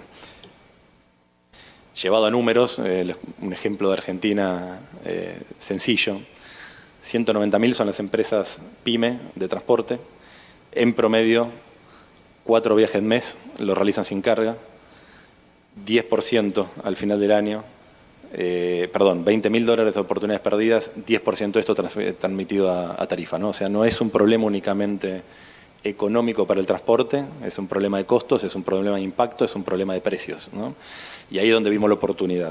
Llevado a números, eh, un ejemplo de Argentina eh, sencillo, ciento noventa mil son las empresas PYME de transporte, en promedio cuatro viajes mes lo realizan sin carga, diez por ciento al final del año, eh, perdón, veinte mil dólares de oportunidades perdidas, diez por ciento de esto transmitido a, a tarifa, ¿no? O sea, no es un problema únicamente económico para el transporte, es un problema de costos, es un problema de impacto, es un problema de precios, ¿no? Y ahí es donde vimos la oportunidad.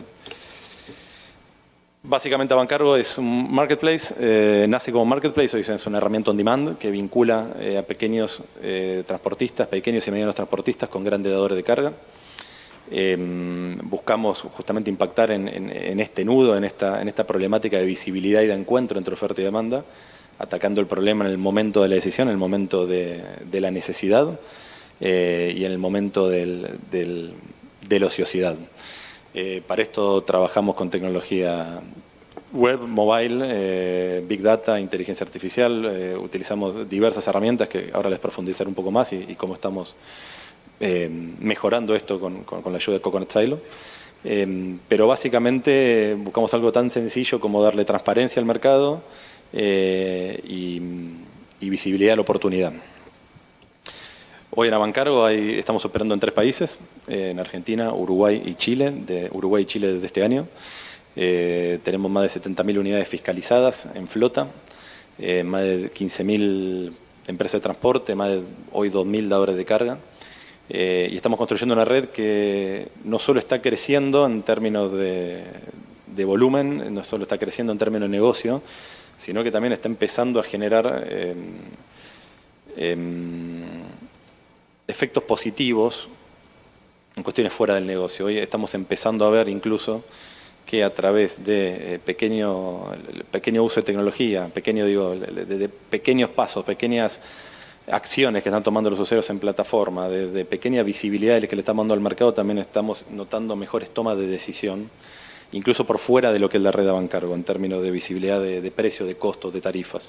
Básicamente Avantcargo es un marketplace, eh, nace como marketplace, hoy es una herramienta on demand que vincula eh, a pequeños eh, transportistas, pequeños y medianos transportistas con grandes dadores de carga. Eh, buscamos justamente impactar en, en, en este nudo, en esta, en esta problemática de visibilidad y de encuentro entre oferta y demanda, atacando el problema en el momento de la decisión, en el momento de, de la necesidad eh, y en el momento del, del, de la ociosidad. Eh, para esto trabajamos con tecnología web, mobile, eh, big data, inteligencia artificial, eh, utilizamos diversas herramientas que ahora les profundizaré un poco más y, y cómo estamos eh, mejorando esto con, con, con la ayuda de Coconut Silo. Eh, pero básicamente buscamos algo tan sencillo como darle transparencia al mercado eh, y, y visibilidad a la oportunidad. Hoy en Avantcargo hay, estamos operando en tres países, eh, en Argentina, Uruguay y Chile, de Uruguay y Chile desde este año. Eh, tenemos más de setenta mil unidades fiscalizadas en flota, eh, más de quince mil empresas de transporte, más de hoy dos mil dadores de carga. Eh, y estamos construyendo una red que no solo está creciendo en términos de, de volumen, no solo está creciendo en términos de negocio, sino que también está empezando a generar eh, eh, efectos positivos en cuestiones fuera del negocio. Hoy estamos empezando a ver incluso que a través de eh, pequeño, pequeño uso de tecnología, pequeño, digo, de, de pequeños pasos, pequeñas acciones que están tomando los usuarios en plataforma, de, de pequeña visibilidad que le estamos dando al mercado, también estamos notando mejores tomas de decisión, incluso por fuera de lo que es la red de Avantcargo, en términos de visibilidad de, de precio, de costos, de tarifas.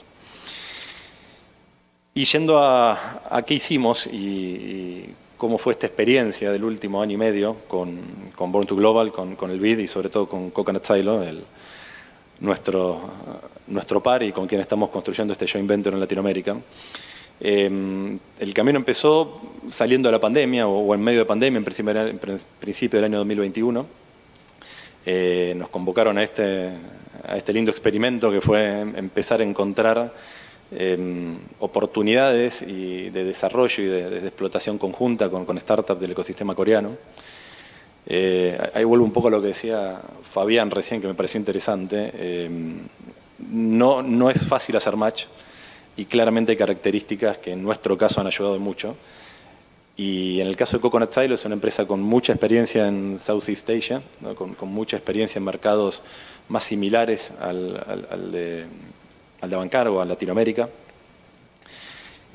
Y yendo a, a qué hicimos y, y cómo fue esta experiencia del último año y medio con, con Born to Global, con, con el B I D y sobre todo con Coconut Silo, el, nuestro, nuestro par y con quien estamos construyendo este joint venture en Latinoamérica. Eh, el camino empezó saliendo de la pandemia o, o en medio de pandemia, en principio, en principio del año dos mil veintiuno. Eh, nos convocaron a este, a este lindo experimento que fue empezar a encontrar Eh, oportunidades y de desarrollo y de, de explotación conjunta con, con startups del ecosistema coreano. Eh, ahí vuelvo un poco a lo que decía Fabián recién, que me pareció interesante. Eh, no, no es fácil hacer match y claramente hay características que en nuestro caso han ayudado mucho. Y en el caso de Coconut Silo es una empresa con mucha experiencia en Southeast Asia, ¿no? con, con mucha experiencia en mercados más similares al, al, al de... al de Avantcargo, a Latinoamérica.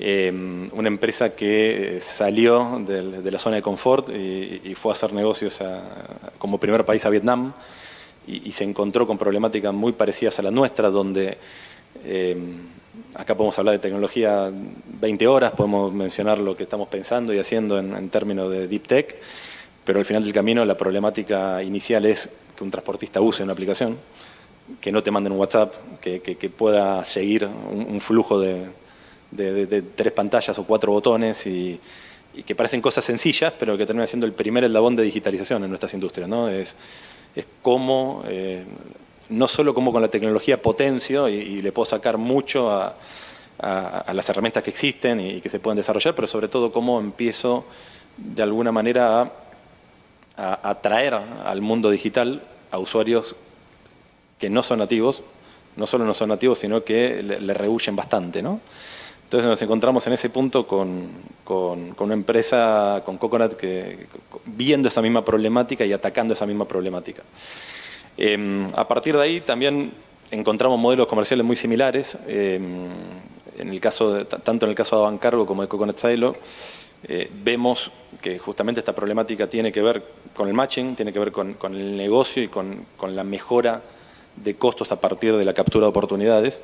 Eh, una empresa que salió de, de la zona de confort y, y fue a hacer negocios a, como primer país a Vietnam y, y se encontró con problemáticas muy parecidas a las nuestras, donde eh, acá podemos hablar de tecnología veinte horas, podemos mencionar lo que estamos pensando y haciendo en, en términos de Deep Tech, pero al final del camino la problemática inicial es que un transportista use una aplicación, que no te manden un WhatsApp, que, que, que pueda seguir un, un flujo de, de, de, de tres pantallas o cuatro botones y, y que parecen cosas sencillas, pero que terminan siendo el primer eslabón de digitalización en nuestras industrias, ¿no? Es, es cómo, eh, no solo cómo con la tecnología potencio y, y le puedo sacar mucho a, a, a las herramientas que existen y, y que se pueden desarrollar, pero sobre todo cómo empiezo de alguna manera a, a atraer al mundo digital a usuarios que no son nativos, no solo no son nativos, sino que le, le rehuyen bastante, ¿no? Entonces nos encontramos en ese punto con, con, con una empresa, con Coconut, que, viendo esa misma problemática y atacando esa misma problemática. Eh, a partir de ahí también encontramos modelos comerciales muy similares, eh, en el caso de, tanto en el caso de Avancargo como de Coconut Silo. Eh, vemos que justamente esta problemática tiene que ver con el matching, tiene que ver con, con el negocio y con, con la mejora de costos a partir de la captura de oportunidades.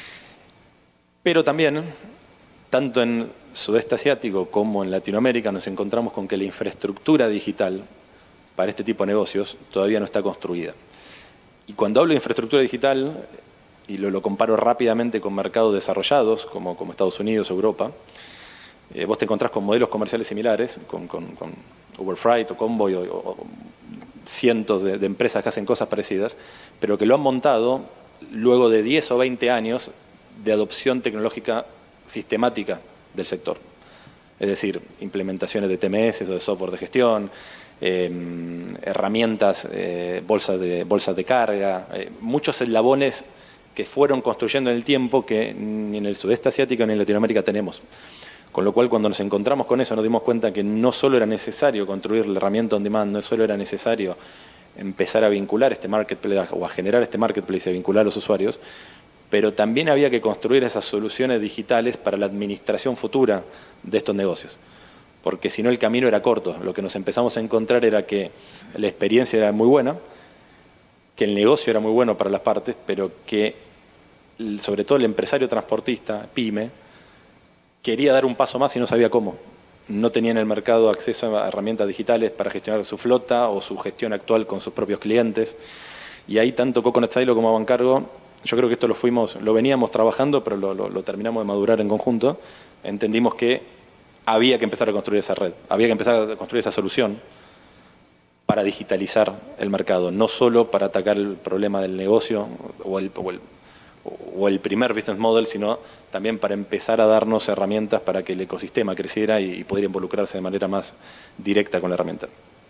Pero también, tanto en Sudeste Asiático como en Latinoamérica, nos encontramos con que la infraestructura digital para este tipo de negocios todavía no está construida. Y cuando hablo de infraestructura digital, y lo, lo comparo rápidamente con mercados desarrollados, como, como Estados Unidos o Europa, eh, vos te encontrás con modelos comerciales similares, con, con, con Uber Freight o Convoy o, o cientos de, de empresas que hacen cosas parecidas, pero que lo han montado luego de diez o veinte años de adopción tecnológica sistemática del sector. Es decir, implementaciones de T M S o de software de gestión, eh, herramientas, eh, bolsas, de, bolsas de carga, eh, muchos eslabones que fueron construyendo en el tiempo que ni en el sudeste asiático ni en Latinoamérica tenemos. Con lo cual, cuando nos encontramos con eso, nos dimos cuenta que no solo era necesario construir la herramienta on demand, no solo era necesario empezar a vincular este marketplace o a generar este marketplace y a vincular a los usuarios, pero también había que construir esas soluciones digitales para la administración futura de estos negocios. Porque si no, el camino era corto. Lo que nos empezamos a encontrar era que la experiencia era muy buena, que el negocio era muy bueno para las partes, pero que sobre todo el empresario transportista, pyme, quería dar un paso más y no sabía cómo. No tenía en el mercado acceso a herramientas digitales para gestionar su flota o su gestión actual con sus propios clientes. Y ahí tanto Coconut Silo como Avancargo, yo creo que esto lo fuimos, lo veníamos trabajando, pero lo, lo, lo terminamos de madurar en conjunto. Entendimos que había que empezar a construir esa red, había que empezar a construir esa solución para digitalizar el mercado, no solo para atacar el problema del negocio o el, o el o el primer business model, sino también para empezar a darnos herramientas para que el ecosistema creciera y, y pudiera involucrarse de manera más directa con la herramienta.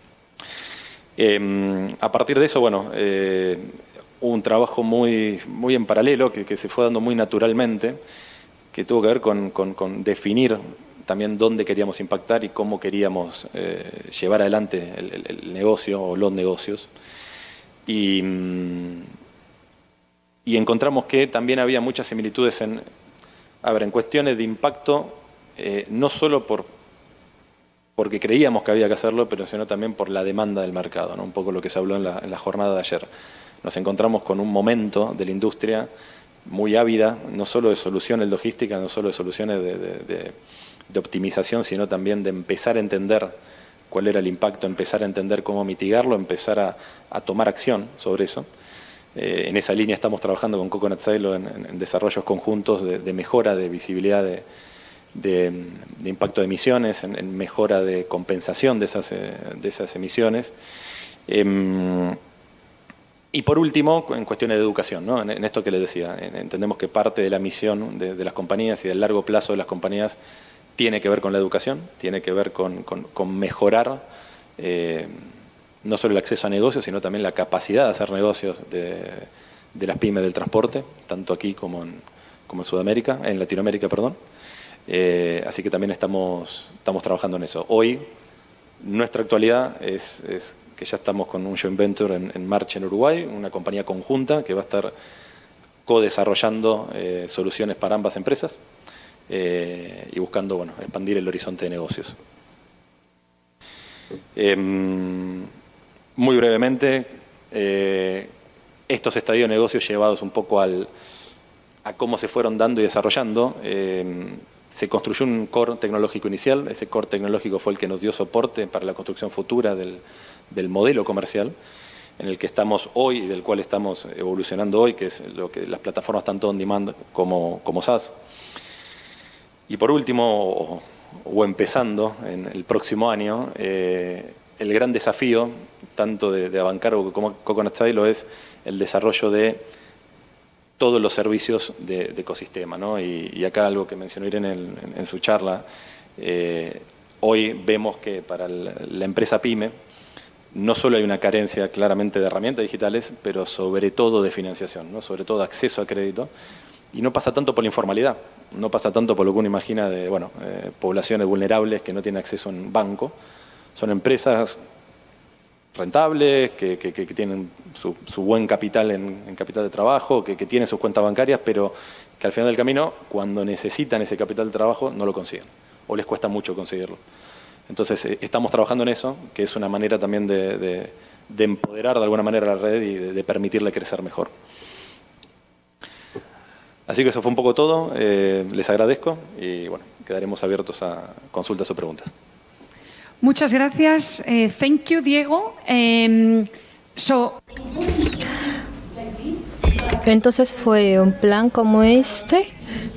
Eh, a partir de eso, bueno, eh, hubo un trabajo muy, muy en paralelo que, que se fue dando muy naturalmente, que tuvo que ver con, con, con definir también dónde queríamos impactar y cómo queríamos eh, llevar adelante el, el, el negocio o los negocios. Y... Y encontramos que también había muchas similitudes en, a ver, en cuestiones de impacto, eh, no solo por, porque creíamos que había que hacerlo, pero sino también por la demanda del mercado, ¿no? Un poco lo que se habló en la, en la jornada de ayer. Nos encontramos con un momento de la industria muy ávida, no solo de soluciones logísticas, no solo de soluciones de, de, de, de optimización, sino también de empezar a entender cuál era el impacto, empezar a entender cómo mitigarlo, empezar a, a tomar acción sobre eso. Eh, en esa línea estamos trabajando con Coconut Silo en, en, en desarrollos conjuntos de, de mejora de visibilidad de, de, de impacto de emisiones, en, en mejora de compensación de esas, eh, de esas emisiones. Eh, y por último, en cuestiones de educación, ¿no? en, en esto que les decía, en, entendemos que parte de la misión de, de las compañías y del largo plazo de las compañías tiene que ver con la educación, tiene que ver con, con, con mejorar eh, no solo el acceso a negocios, sino también la capacidad de hacer negocios de, de las pymes del transporte, tanto aquí como en, como en Sudamérica, en Latinoamérica, perdón. Eh, así que también estamos, estamos trabajando en eso. Hoy, nuestra actualidad es, es que ya estamos con un joint venture en, en marcha en Uruguay, una compañía conjunta que va a estar co-desarrollando eh, soluciones para ambas empresas. eh, y buscando, bueno, expandir el horizonte de negocios. Eh, muy brevemente, eh, estos estadios de negocios llevados un poco al, a cómo se fueron dando y desarrollando, eh, se construyó un core tecnológico inicial. Ese core tecnológico fue el que nos dio soporte para la construcción futura del, del modelo comercial en el que estamos hoy y del cual estamos evolucionando hoy, que es lo que las plataformas tanto on demand como, como SaaS. Y por último, o, o empezando en el próximo año, eh, el gran desafío tanto de, de Avantcaro como Coconut Silo es el desarrollo de todos los servicios de, de ecosistema, ¿no? Y, y acá algo que mencionó Irene en, en, en su charla, eh, hoy vemos que para la, la empresa PYME no solo hay una carencia claramente de herramientas digitales, pero sobre todo de financiación, ¿no? Sobre todo de acceso a crédito, y no pasa tanto por la informalidad, no pasa tanto por lo que uno imagina de bueno, eh, poblaciones vulnerables que no tienen acceso a un banco, son empresas rentables, que, que, que tienen su, su buen capital en, en capital de trabajo, que, que tienen sus cuentas bancarias, pero que al final del camino, cuando necesitan ese capital de trabajo, no lo consiguen, o les cuesta mucho conseguirlo. Entonces, eh, estamos trabajando en eso, que es una manera también de, de, de empoderar de alguna manera a la red y de, de permitirle crecer mejor. Así que eso fue un poco todo, eh, les agradezco y bueno, quedaremos abiertos a consultas o preguntas. Muchas gracias. Uh, thank you, Diego. Um, so... Entonces fue un plan como este.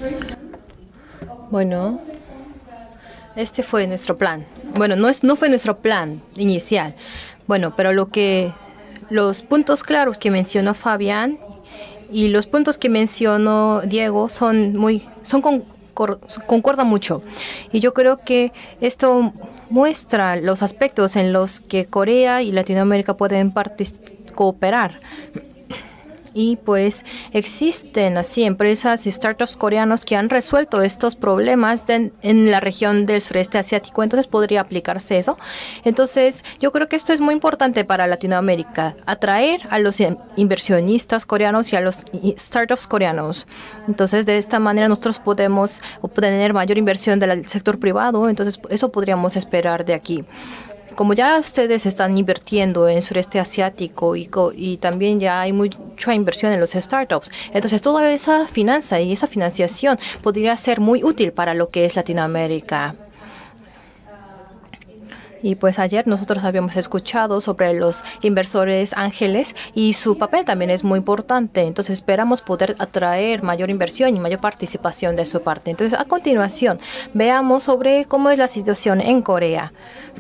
Bueno, este fue nuestro plan. Bueno, no, es, no fue nuestro plan inicial. Bueno, pero lo que los puntos claros que mencionó Fabián y los puntos que mencionó Diego son muy son con, concuerda mucho. Y yo creo que esto muestra los aspectos en los que Corea y Latinoamérica pueden cooperar. Y pues existen así empresas y startups coreanos que han resuelto estos problemas de, en la región del sureste asiático. Entonces podría aplicarse eso. Entonces yo creo que esto es muy importante para Latinoamérica. Atraer a los inversionistas coreanos y a los startups coreanos. Entonces de esta manera nosotros podemos obtener mayor inversión del sector privado. Entonces eso podríamos esperar de aquí. Como ya ustedes están invirtiendo en sureste asiático y, y también ya hay mucha inversión en los startups, entonces toda esa finanza y esa financiación podría ser muy útil para lo que es Latinoamérica. Y pues ayer nosotros habíamos escuchado sobre los inversores ángeles y su papel también es muy importante. Entonces esperamos poder atraer mayor inversión y mayor participación de su parte. Entonces a continuación veamos sobre cómo es la situación en Corea.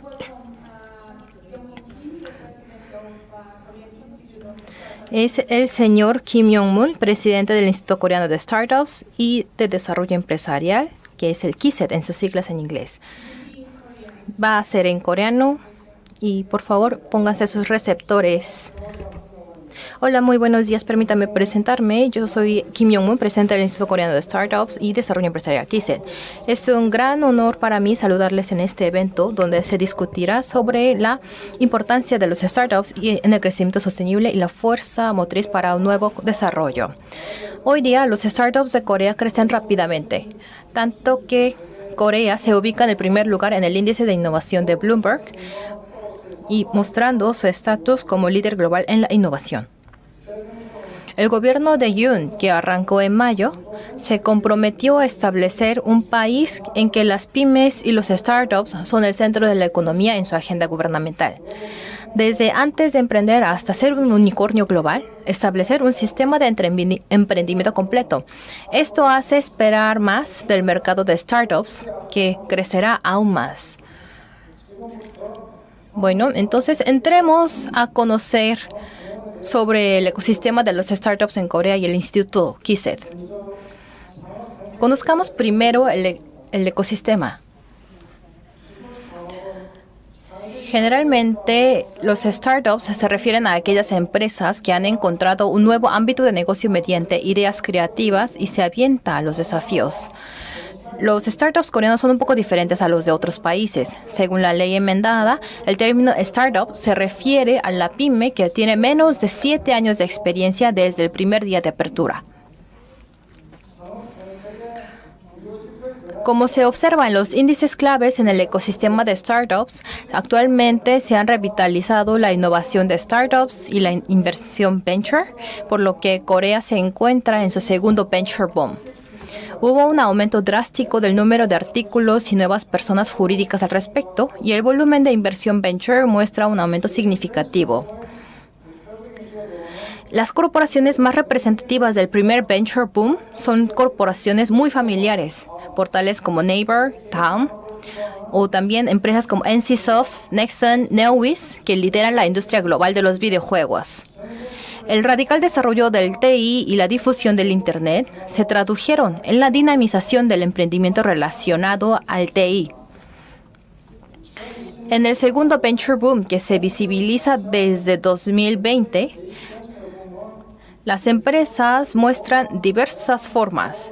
Es el señor Kim Yong-moon, presidente del Instituto Coreano de Startups y de Desarrollo Empresarial, que es el K I S E T en sus siglas en inglés. Va a ser en coreano y por favor pónganse sus receptores. Hola, muy buenos días. Permítame presentarme. Yo soy Kim Yong-moon, presidente del Instituto Coreano de Startups y Desarrollo Empresarial, K I S E T. Es un gran honor para mí saludarles en este evento donde se discutirá sobre la importancia de los startups y en el crecimiento sostenible y la fuerza motriz para un nuevo desarrollo. Hoy día los startups de Corea crecen rápidamente, tanto que Corea se ubica en el primer lugar en el índice de innovación de Bloomberg y mostrando su estatus como líder global en la innovación. El gobierno de Yoon, que arrancó en mayo, se comprometió a establecer un país en que las pymes y los startups son el centro de la economía en su agenda gubernamental. Desde antes de emprender hasta ser un unicornio global, establecer un sistema de emprendimiento completo. Esto hace esperar más del mercado de startups, que crecerá aún más. Bueno, entonces entremos a conocer sobre el ecosistema de los startups en Corea y el Instituto K I S E T. Conozcamos primero el, el ecosistema. Generalmente, los startups se refieren a aquellas empresas que han encontrado un nuevo ámbito de negocio mediante ideas creativas y se avienta a los desafíos. Los startups coreanos son un poco diferentes a los de otros países. Según la ley enmendada, el término startup se refiere a la pyme que tiene menos de siete años de experiencia desde el primer día de apertura. Como se observa en los índices claves en el ecosistema de startups, actualmente se han revitalizado la innovación de startups y la inversión venture, por lo que Corea se encuentra en su segundo venture boom. Hubo un aumento drástico del número de artículos y nuevas personas jurídicas al respecto, y el volumen de inversión venture muestra un aumento significativo. Las corporaciones más representativas del primer venture boom son corporaciones muy familiares, portales como Naver, Daum, o también empresas como NCSoft, Nexon, Neowiz, que lideran la industria global de los videojuegos. El radical desarrollo del T I y la difusión del Internet se tradujeron en la dinamización del emprendimiento relacionado al T I. En el segundo venture boom, que se visibiliza desde dos mil veinte, las empresas muestran diversas formas.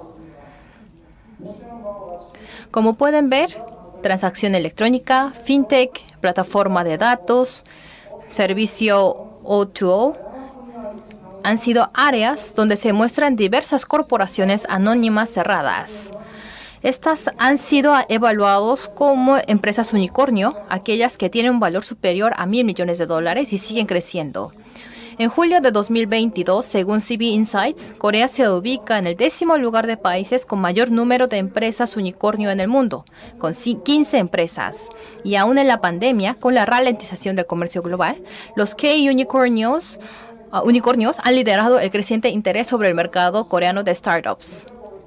Como pueden ver, transacción electrónica, fintech, plataforma de datos, servicio O dos O, han sido áreas donde se muestran diversas corporaciones anónimas cerradas. Estas han sido evaluadas como empresas unicornio, aquellas que tienen un valor superior a mil millones de dólares y siguen creciendo. En julio de dos mil veintidós, según C B Insights, Corea se ubica en el décimo lugar de países con mayor número de empresas unicornio en el mundo, con quince empresas. Y aún en la pandemia, con la ralentización del comercio global, los K-unicornios uh, unicornios han liderado el creciente interés sobre el mercado coreano de startups.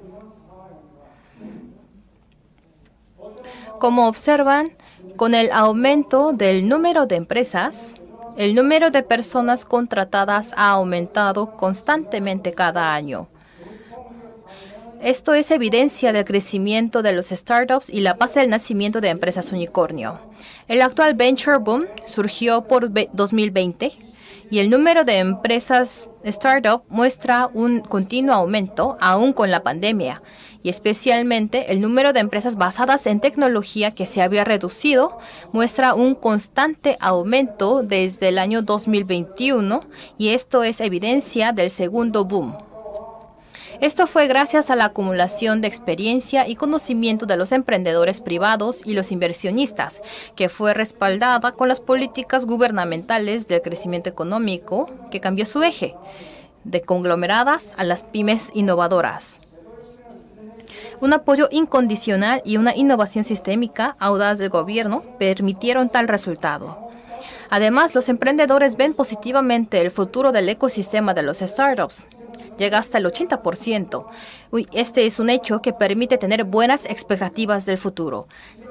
Como observan, con el aumento del número de empresas, el número de personas contratadas ha aumentado constantemente cada año. Esto es evidencia del crecimiento de los startups y la base del nacimiento de empresas unicornio. El actual venture boom surgió por dos mil veinte y el número de empresas startup muestra un continuo aumento aún con la pandemia, y especialmente el número de empresas basadas en tecnología, que se había reducido, muestra un constante aumento desde el año dos mil veintiuno, y esto es evidencia del segundo boom. Esto fue gracias a la acumulación de experiencia y conocimiento de los emprendedores privados y los inversionistas, que fue respaldada con las políticas gubernamentales del crecimiento económico, que cambió su eje de conglomeradas a las pymes innovadoras. Un apoyo incondicional y una innovación sistémica audaz del gobierno permitieron tal resultado. Además, los emprendedores ven positivamente el futuro del ecosistema de los startups. Llega hasta el ochenta por ciento. Uy, este es un hecho que permite tener buenas expectativas del futuro.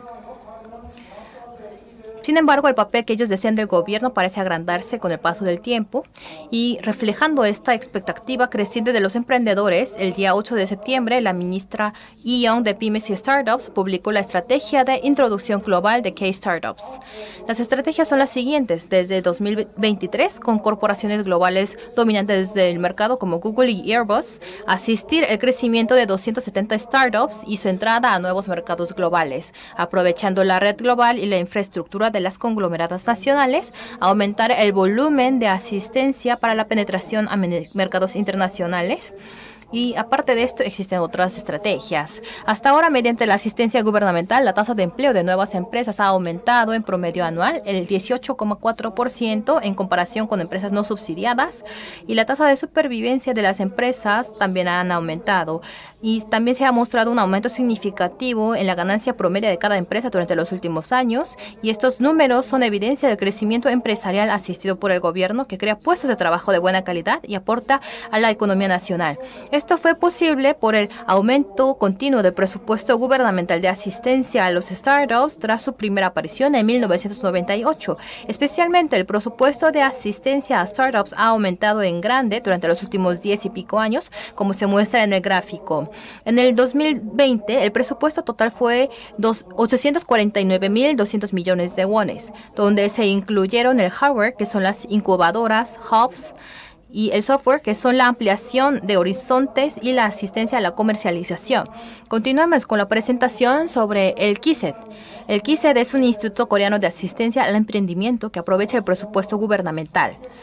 Sin embargo, el papel que ellos desean del gobierno parece agrandarse con el paso del tiempo, y reflejando esta expectativa creciente de los emprendedores, el día ocho de septiembre, la ministra Lee Young de Pymes y Startups publicó la estrategia de introducción global de K-Startups. Las estrategias son las siguientes: desde dos mil veintitrés, con corporaciones globales dominantes del mercado como Google y Airbus, asistir el crecimiento de doscientas setenta startups y su entrada a nuevos mercados globales, aprovechando la red global y la infraestructura de las conglomeradas nacionales, aumentar el volumen de asistencia para la penetración a mercados internacionales. Y aparte de esto, existen otras estrategias. Hasta ahora, mediante la asistencia gubernamental, la tasa de empleo de nuevas empresas ha aumentado en promedio anual el dieciocho coma cuatro por ciento en comparación con empresas no subsidiadas, y la tasa de supervivencia de las empresas también han aumentado. Y también se ha mostrado un aumento significativo en la ganancia promedio de cada empresa durante los últimos años, y estos números son evidencia del crecimiento empresarial asistido por el gobierno, que crea puestos de trabajo de buena calidad y aporta a la economía nacional. Esto fue posible por el aumento continuo del presupuesto gubernamental de asistencia a los startups tras su primera aparición en mil novecientos noventa y ocho. Especialmente el presupuesto de asistencia a startups ha aumentado en grande durante los últimos diez y pico años, como se muestra en el gráfico. En el dos mil veinte, el presupuesto total fue ochocientos cuarenta y nueve mil doscientos millones de wones, donde se incluyeron el hardware, que son las incubadoras, hubs, y el software, que son la ampliación de horizontes y la asistencia a la comercialización. Continuamos con la presentación sobre el KICET. El KICET es un instituto coreano de asistencia al emprendimiento que aprovecha el presupuesto gubernamental.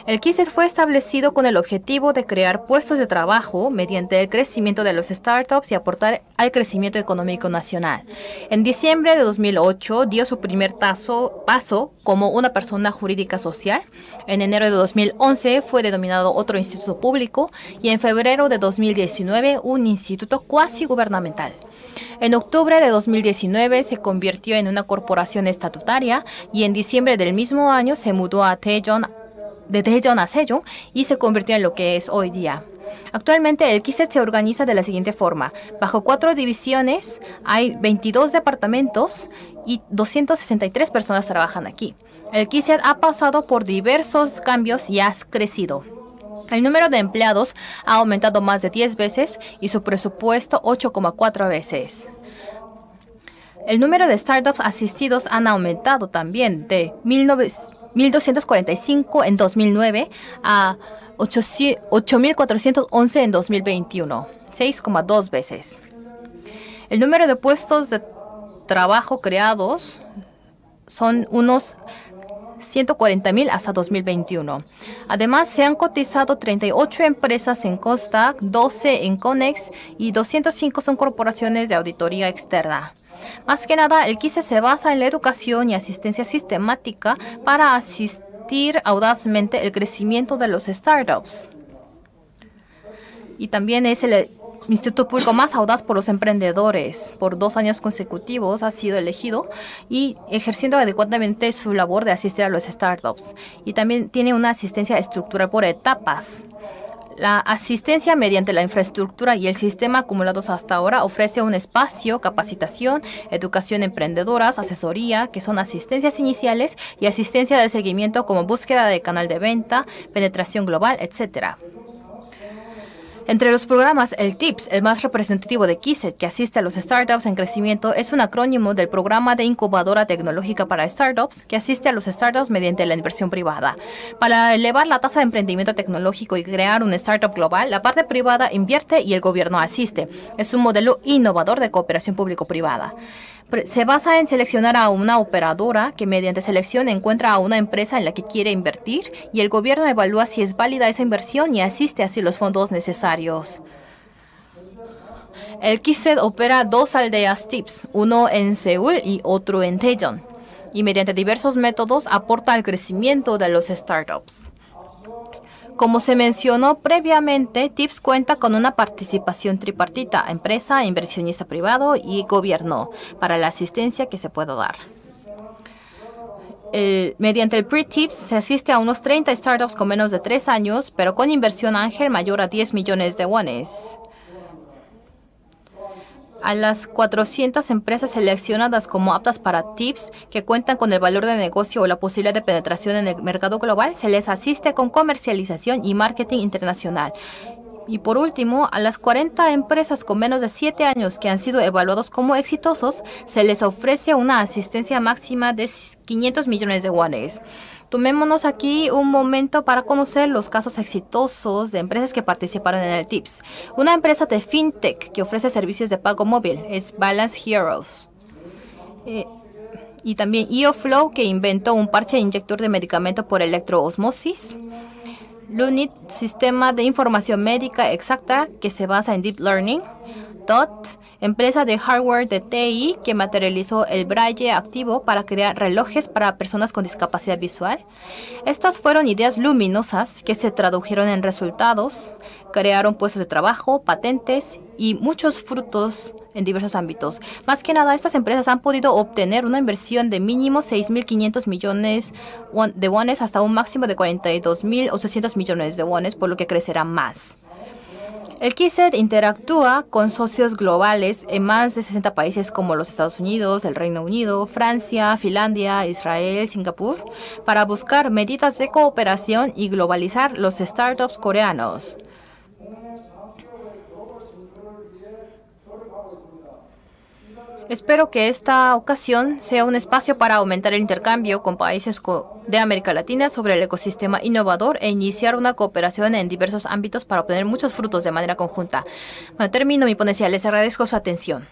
El KICET fue establecido con el objetivo de crear puestos de trabajo mediante el crecimiento de los startups y aportar al crecimiento económico nacional. En diciembre de dos mil ocho dio su primer tazo, paso como una persona jurídica social. En enero de dos mil once fue denominado otro instituto público y en febrero de dos mil diecinueve un instituto cuasi gubernamental. En octubre de dos mil diecinueve se convirtió en una corporación estatutaria y en diciembre del mismo año se mudó a Daejeon, de Daejeon a Sejong y se convirtió en lo que es hoy día. Actualmente el KICET se organiza de la siguiente forma. Bajo cuatro divisiones hay veintidós departamentos y doscientas sesenta y tres personas trabajan aquí. El KICET ha pasado por diversos cambios y ha crecido. El número de empleados ha aumentado más de diez veces y su presupuesto ocho coma cuatro veces. El número de startups asistidos han aumentado también de mil doscientos cuarenta y cinco en dos mil nueve a ocho mil cuatrocientos once en dos mil veintiuno, seis coma dos veces. El número de puestos de trabajo creados son unos ciento cuarenta mil hasta dos mil veintiuno. Además, se han cotizado treinta y ocho empresas en Kosdaq, doce en Conex y doscientas cinco son corporaciones de auditoría externa. Más que nada, el KICET se basa en la educación y asistencia sistemática para asistir audazmente el crecimiento de los startups. Y también es el instituto público más audaz por los emprendedores. Por dos años consecutivos ha sido elegido y ejerciendo adecuadamente su labor de asistir a los startups. Y también tiene una asistencia estructural por etapas. La asistencia mediante la infraestructura y el sistema acumulados hasta ahora ofrece un espacio, capacitación, educación emprendedoras, asesoría, que son asistencias iniciales, y asistencia de seguimiento como búsqueda de canal de venta, penetración global, etcétera. Entre los programas, el TIPS, el más representativo de KICET, que asiste a los startups en crecimiento, es un acrónimo del Programa de Incubadora Tecnológica para Startups, que asiste a los startups mediante la inversión privada. Para elevar la tasa de emprendimiento tecnológico y crear un startup global, la parte privada invierte y el gobierno asiste. Es un modelo innovador de cooperación público-privada. Se basa en seleccionar a una operadora que mediante selección encuentra a una empresa en la que quiere invertir y el gobierno evalúa si es válida esa inversión y asiste así los fondos necesarios. El KICET opera dos aldeas TIPS, uno en Seúl y otro en Daejeon, y mediante diversos métodos aporta al crecimiento de los startups. Como se mencionó previamente, TIPS cuenta con una participación tripartita, empresa, inversionista privado y gobierno, para la asistencia que se pueda dar. El, mediante el Pre-TIPS se asiste a unos treinta startups con menos de tres años, pero con inversión ángel mayor a diez millones de wones. A las cuatrocientas empresas seleccionadas como aptas para TIPS, que cuentan con el valor de negocio o la posibilidad de penetración en el mercado global, se les asiste con comercialización y marketing internacional. Y por último, a las cuarenta empresas con menos de siete años que han sido evaluados como exitosos, se les ofrece una asistencia máxima de quinientos millones de wones. Tomémonos aquí un momento para conocer los casos exitosos de empresas que participaron en el TIPS. Una empresa de fintech que ofrece servicios de pago móvil es Balance Heroes. Eh, y también EOFlow, que inventó un parche inyector de medicamento por electroosmosis. Lunit, sistema de información médica exacta que se basa en Deep Learning. Dot, empresa de hardware de T I que materializó el braille activo para crear relojes para personas con discapacidad visual. Estas fueron ideas luminosas que se tradujeron en resultados, crearon puestos de trabajo, patentes y muchos frutos en diversos ámbitos. Más que nada, estas empresas han podido obtener una inversión de mínimo seis mil quinientos millones de wones hasta un máximo de cuarenta y dos mil ochocientos millones de wones, por lo que crecerá más. El KICET interactúa con socios globales en más de sesenta países como los Estados Unidos, el Reino Unido, Francia, Finlandia, Israel, Singapur, para buscar medidas de cooperación y globalizar los startups coreanos. Espero que esta ocasión sea un espacio para aumentar el intercambio con países de América Latina sobre el ecosistema innovador e iniciar una cooperación en diversos ámbitos para obtener muchos frutos de manera conjunta. Bueno, termino mi ponencia. Les agradezco su atención.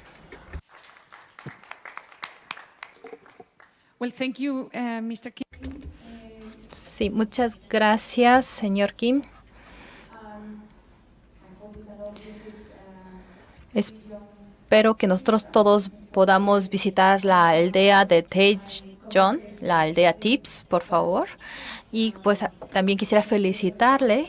Well, thank you, uh, mister Kim. Sí, muchas gracias, señor Kim. Espero que nosotros todos podamos visitar la aldea de Daejeon, la aldea Tips, por favor. Y pues también quisiera felicitarle.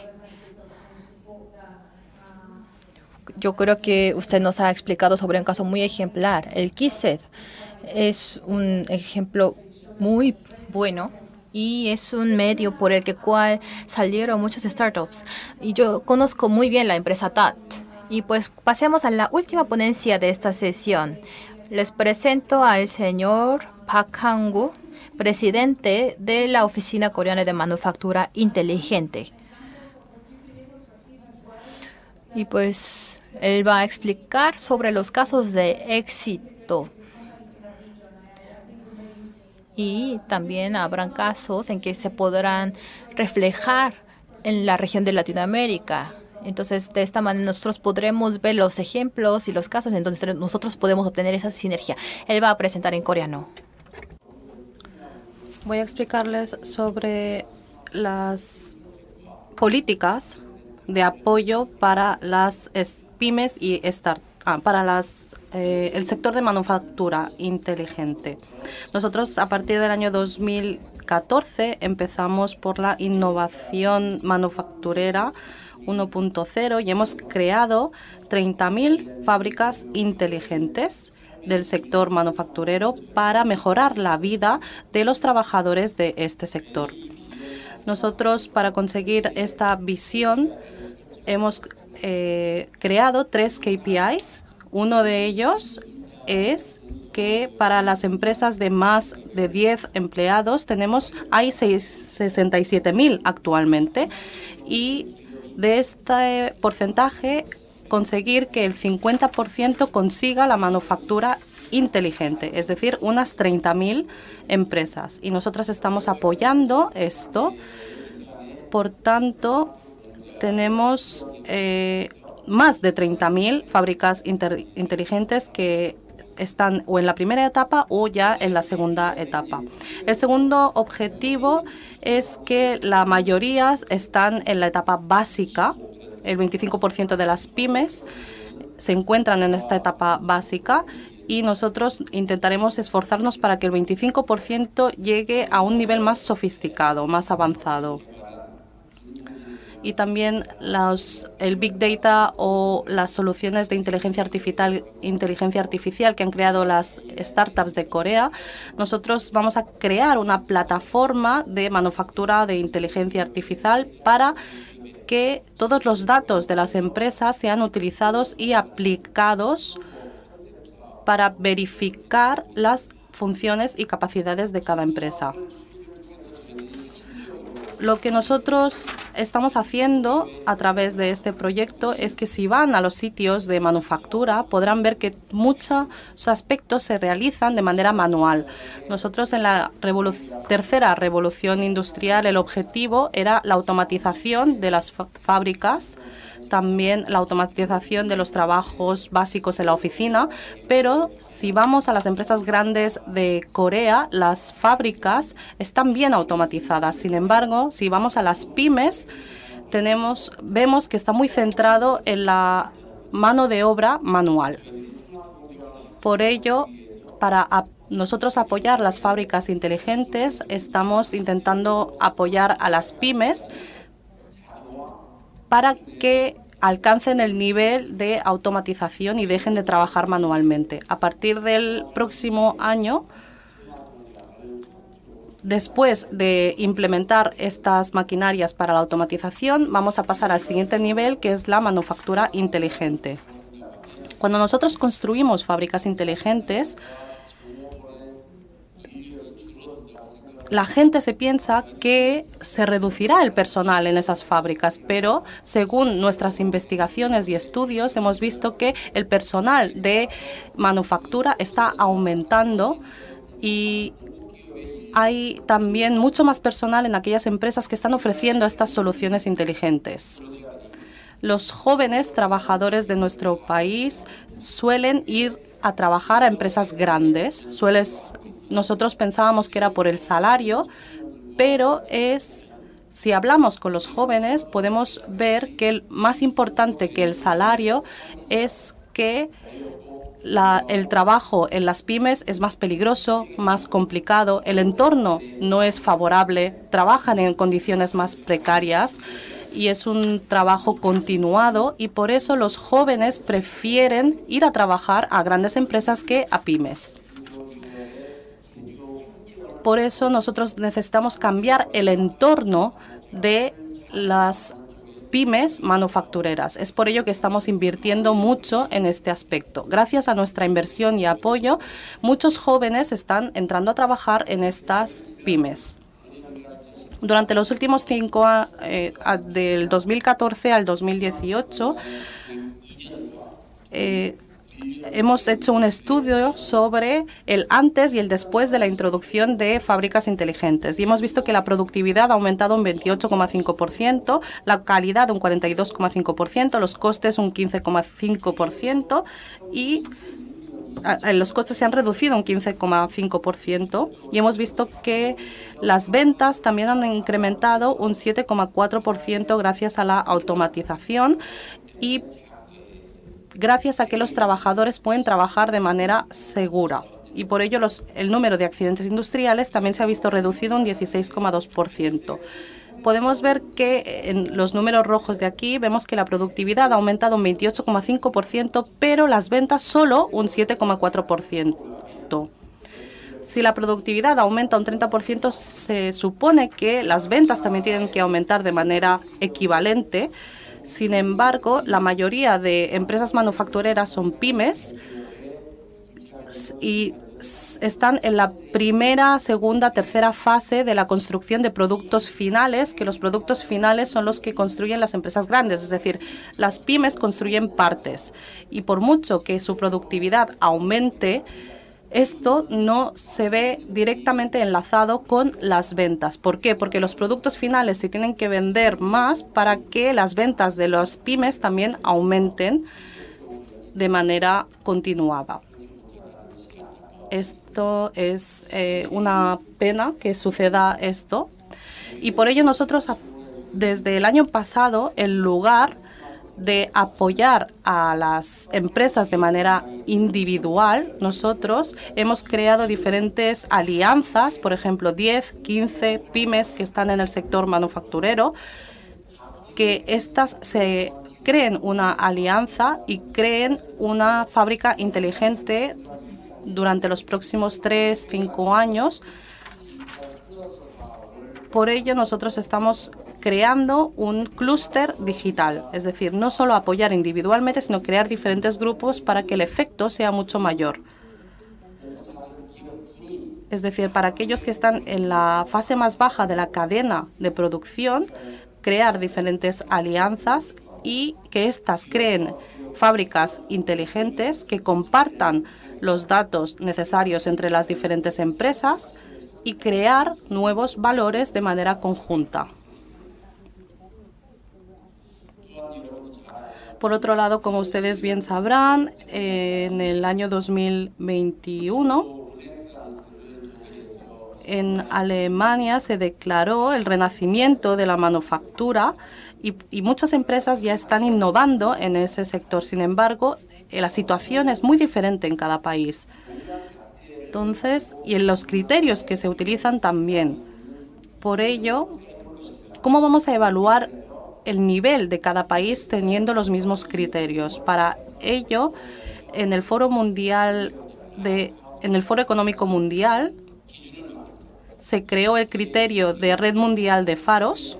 Yo creo que usted nos ha explicado sobre un caso muy ejemplar. El KISET es un ejemplo muy bueno y es un medio por el que cual salieron muchos startups. Y yo conozco muy bien la empresa T A T. Y pues pasemos a la última ponencia de esta sesión. Les presento al señor Park Hang-gu, presidente de la Oficina Coreana de Manufactura Inteligente. Y pues él va a explicar sobre los casos de éxito. Y también habrán casos en que se podrán reflejar en la región de Latinoamérica. Entonces, de esta manera nosotros podremos ver los ejemplos y los casos en donde nosotros podemos obtener esa sinergia. Él va a presentar en coreano. Voy a explicarles sobre las políticas de apoyo para las pymes y start, ah, para las, eh, el sector de manufactura inteligente. Nosotros, a partir del año dos mil catorce, empezamos por la innovación manufacturera uno punto cero y hemos creado treinta mil fábricas inteligentes del sector manufacturero para mejorar la vida de los trabajadores de este sector. Nosotros, para conseguir esta visión, hemos eh, creado tres K P Is. Uno de ellos es que para las empresas de más de diez empleados tenemos, hay sesenta y siete mil actualmente, y de este porcentaje conseguir que el cincuenta por ciento consiga la manufactura inteligente, es decir, unas treinta mil empresas. Y nosotros estamos apoyando esto. Por tanto, tenemos eh, más de treinta mil fábricas inteligentes que están o en la primera etapa o ya en la segunda etapa. El segundo objetivo es que la mayoría están en la etapa básica. El veinticinco por ciento de las pymes se encuentran en esta etapa básica y nosotros intentaremos esforzarnos para que el veinticinco por ciento llegue a un nivel más sofisticado, más avanzado. Y también los, el Big Data o las soluciones de inteligencia artificial, inteligencia artificial que han creado las startups de Corea. Nosotros vamos a crear una plataforma de manufactura de inteligencia artificial para que todos los datos de las empresas sean utilizados y aplicados para verificar las funciones y capacidades de cada empresa. Lo que nosotros estamos haciendo a través de este proyecto es que si van a los sitios de manufactura podrán ver que muchos aspectos se realizan de manera manual. Nosotros en la revolu- tercera revolución industrial el objetivo era la automatización de las fábricas, también la automatización de los trabajos básicos en la oficina, pero si vamos a las empresas grandes de Corea, las fábricas están bien automatizadas. Sin embargo, si vamos a las pymes, tenemos, vemos que está muy centrado en la mano de obra manual. Por ello, para ap- nosotros apoyar las fábricas inteligentes, estamos intentando apoyar a las pymes para que alcancen el nivel de automatización y dejen de trabajar manualmente. A partir del próximo año, después de implementar estas maquinarias para la automatización, vamos a pasar al siguiente nivel, que es la manufactura inteligente. Cuando nosotros construimos fábricas inteligentes, la gente se piensa que se reducirá el personal en esas fábricas, pero según nuestras investigaciones y estudios hemos visto que el personal de manufactura está aumentando y hay también mucho más personal en aquellas empresas que están ofreciendo estas soluciones inteligentes. Los jóvenes trabajadores de nuestro país suelen ir a trabajar a empresas grandes. Sueles, nosotros pensábamos que era por el salario, pero es Si hablamos con los jóvenes, podemos ver que el más importante que el salario es que la, el trabajo en las pymes es más peligroso, más complicado, el entorno no es favorable, trabajan en condiciones más precarias y es un trabajo continuado, y por eso los jóvenes prefieren ir a trabajar a grandes empresas que a pymes. Por eso nosotros necesitamos cambiar el entorno de las pymes manufactureras. Es por ello que estamos invirtiendo mucho en este aspecto. Gracias a nuestra inversión y apoyo, muchos jóvenes están entrando a trabajar en estas pymes. Durante los últimos cinco años, eh, del dos mil catorce al dos mil dieciocho, eh, hemos hecho un estudio sobre el antes y el después de la introducción de fábricas inteligentes y hemos visto que la productividad ha aumentado un veintiocho coma cinco por ciento, la calidad un cuarenta y dos coma cinco por ciento, los costes un quince coma cinco por ciento y los costes se han reducido un quince coma cinco por ciento y hemos visto que las ventas también han incrementado un siete coma cuatro por ciento gracias a la automatización y gracias a que los trabajadores pueden trabajar de manera segura. Y por ello los, el número de accidentes industriales también se ha visto reducido un dieciséis coma dos por ciento. Podemos ver que en los números rojos de aquí vemos que la productividad ha aumentado un veintiocho coma cinco por ciento, pero las ventas solo un siete coma cuatro por ciento. Si la productividad aumenta un treinta por ciento, se supone que las ventas también tienen que aumentar de manera equivalente. Sin embargo, la mayoría de empresas manufactureras son pymes y están en la primera, segunda, tercera fase de la construcción de productos finales, que los productos finales son los que construyen las empresas grandes, es decir, las pymes construyen partes y por mucho que su productividad aumente, esto no se ve directamente enlazado con las ventas. ¿Por qué? Porque los productos finales se tienen que vender más para que las ventas de las pymes también aumenten de manera continuada. Esto es eh, una pena que suceda esto y por ello nosotros desde el año pasado, en lugar de apoyar a las empresas de manera individual, nosotros hemos creado diferentes alianzas, por ejemplo, diez, quince pymes que están en el sector manufacturero, que estas se creen una alianza y creen una fábrica inteligente durante los próximos tres, cinco años. Por ello, nosotros estamos creando un clúster digital, es decir, no solo apoyar individualmente, sino crear diferentes grupos para que el efecto sea mucho mayor. Es decir, para aquellos que están en la fase más baja de la cadena de producción, crear diferentes alianzas y que éstas creen fábricas inteligentes que compartan los datos necesarios entre las diferentes empresas y crear nuevos valores de manera conjunta. Por otro lado, como ustedes bien sabrán, en el año dos mil veintiuno, en Alemania se declaró el renacimiento de la manufactura y, y muchas empresas ya están innovando en ese sector. Sin embargo, la situación es muy diferente en cada país. Entonces, y en los criterios que se utilizan también. Por ello, ¿cómo vamos a evaluar el nivel de cada país teniendo los mismos criterios? Para ello, en el Foro Mundial de, en el Foro Económico Mundial se creó el criterio de Red Mundial de Faros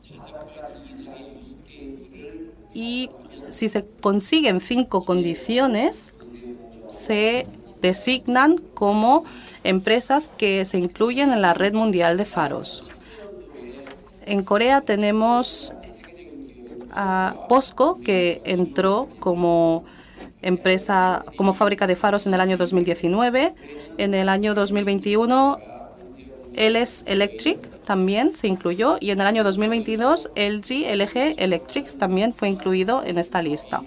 y si se consiguen cinco condiciones, se designan como empresas que se incluyen en la Red Mundial de Faros. En Corea tenemos a POSCO, que entró como empresa, como fábrica de faros en el año dos mil diecinueve. En el año dos mil veintiuno, L S Electric también se incluyó y en el año dos mil veintidós, L G, L G Electric también fue incluido en esta lista.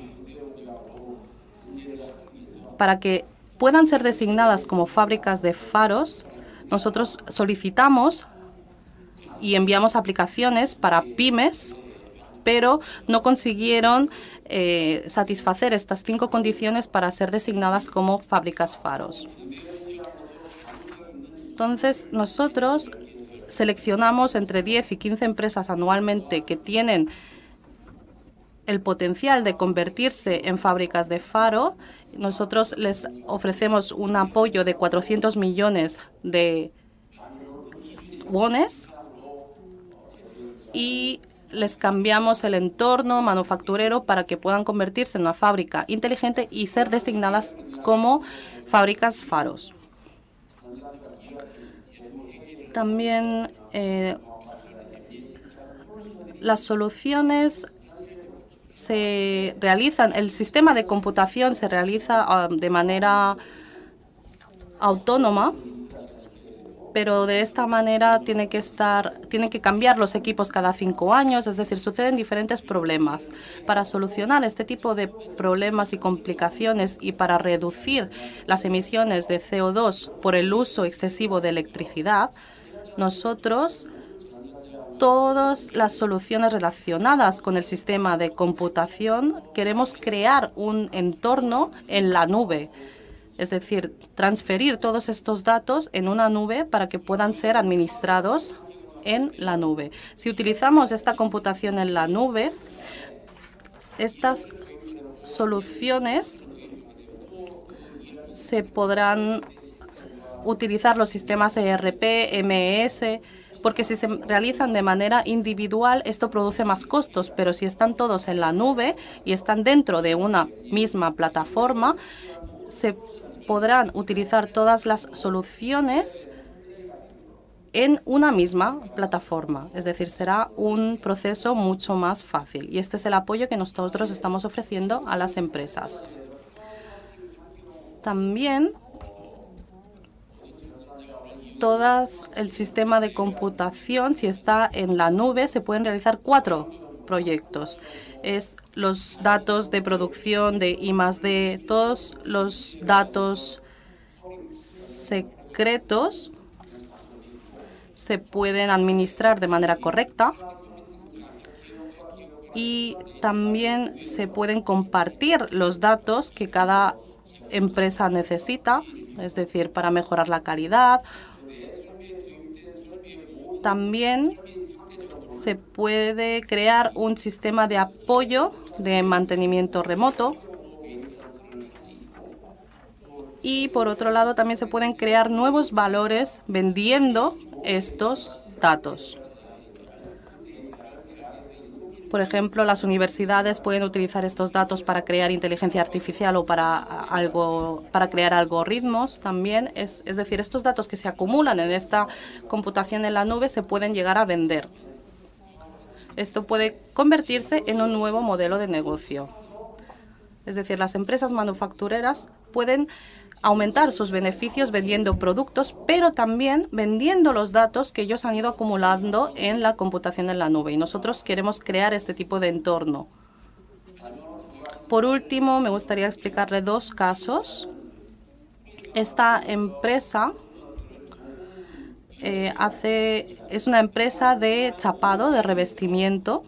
Para que puedan ser designadas como fábricas de faros, nosotros solicitamos y enviamos aplicaciones para pymes, pero no consiguieron eh, satisfacer estas cinco condiciones para ser designadas como fábricas faros. Entonces, nosotros seleccionamos entre diez y quince empresas anualmente que tienen el potencial de convertirse en fábricas de faro. Nosotros les ofrecemos un apoyo de cuatrocientos millones de wones y les cambiamos el entorno manufacturero para que puedan convertirse en una fábrica inteligente y ser designadas como fábricas faros. También eh, las soluciones se realizan, el sistema de computación se realiza uh, de manera autónoma, pero de esta manera tiene que estar, tienen que cambiar los equipos cada cinco años, es decir, suceden diferentes problemas. Para solucionar este tipo de problemas y complicaciones y para reducir las emisiones de C O dos por el uso excesivo de electricidad, nosotros todas las soluciones relacionadas con el sistema de computación queremos crear un entorno en la nube. Es decir, transferir todos estos datos en una nube para que puedan ser administrados en la nube. Si utilizamos esta computación en la nube, estas soluciones se podrán utilizar los sistemas E R P, M E S, porque si se realizan de manera individual, esto produce más costos, pero si están todos en la nube y están dentro de una misma plataforma, se podrán utilizar todas las soluciones en una misma plataforma. Es decir, será un proceso mucho más fácil. Y este es el apoyo que nosotros estamos ofreciendo a las empresas. También todo el sistema de computación, si está en la nube, se pueden realizar cuatro proyectos. Es los datos de producción de I más D, todos los datos secretos se pueden administrar de manera correcta y también se pueden compartir los datos que cada empresa necesita, es decir, para mejorar la calidad. También se puede crear un sistema de apoyo de mantenimiento remoto. Y, por otro lado, también se pueden crear nuevos valores vendiendo estos datos. Por ejemplo, las universidades pueden utilizar estos datos para crear inteligencia artificial o para, algo, para crear algoritmos también. Es, es decir, estos datos que se acumulan en esta computación en la nube se pueden llegar a vender. Esto puede convertirse en un nuevo modelo de negocio. Es decir, las empresas manufactureras pueden aumentar sus beneficios vendiendo productos, pero también vendiendo los datos que ellos han ido acumulando en la computación en la nube. Y nosotros queremos crear este tipo de entorno. Por último, me gustaría explicarle dos casos. Esta empresa eh, hace, es una empresa de chapado, de revestimiento.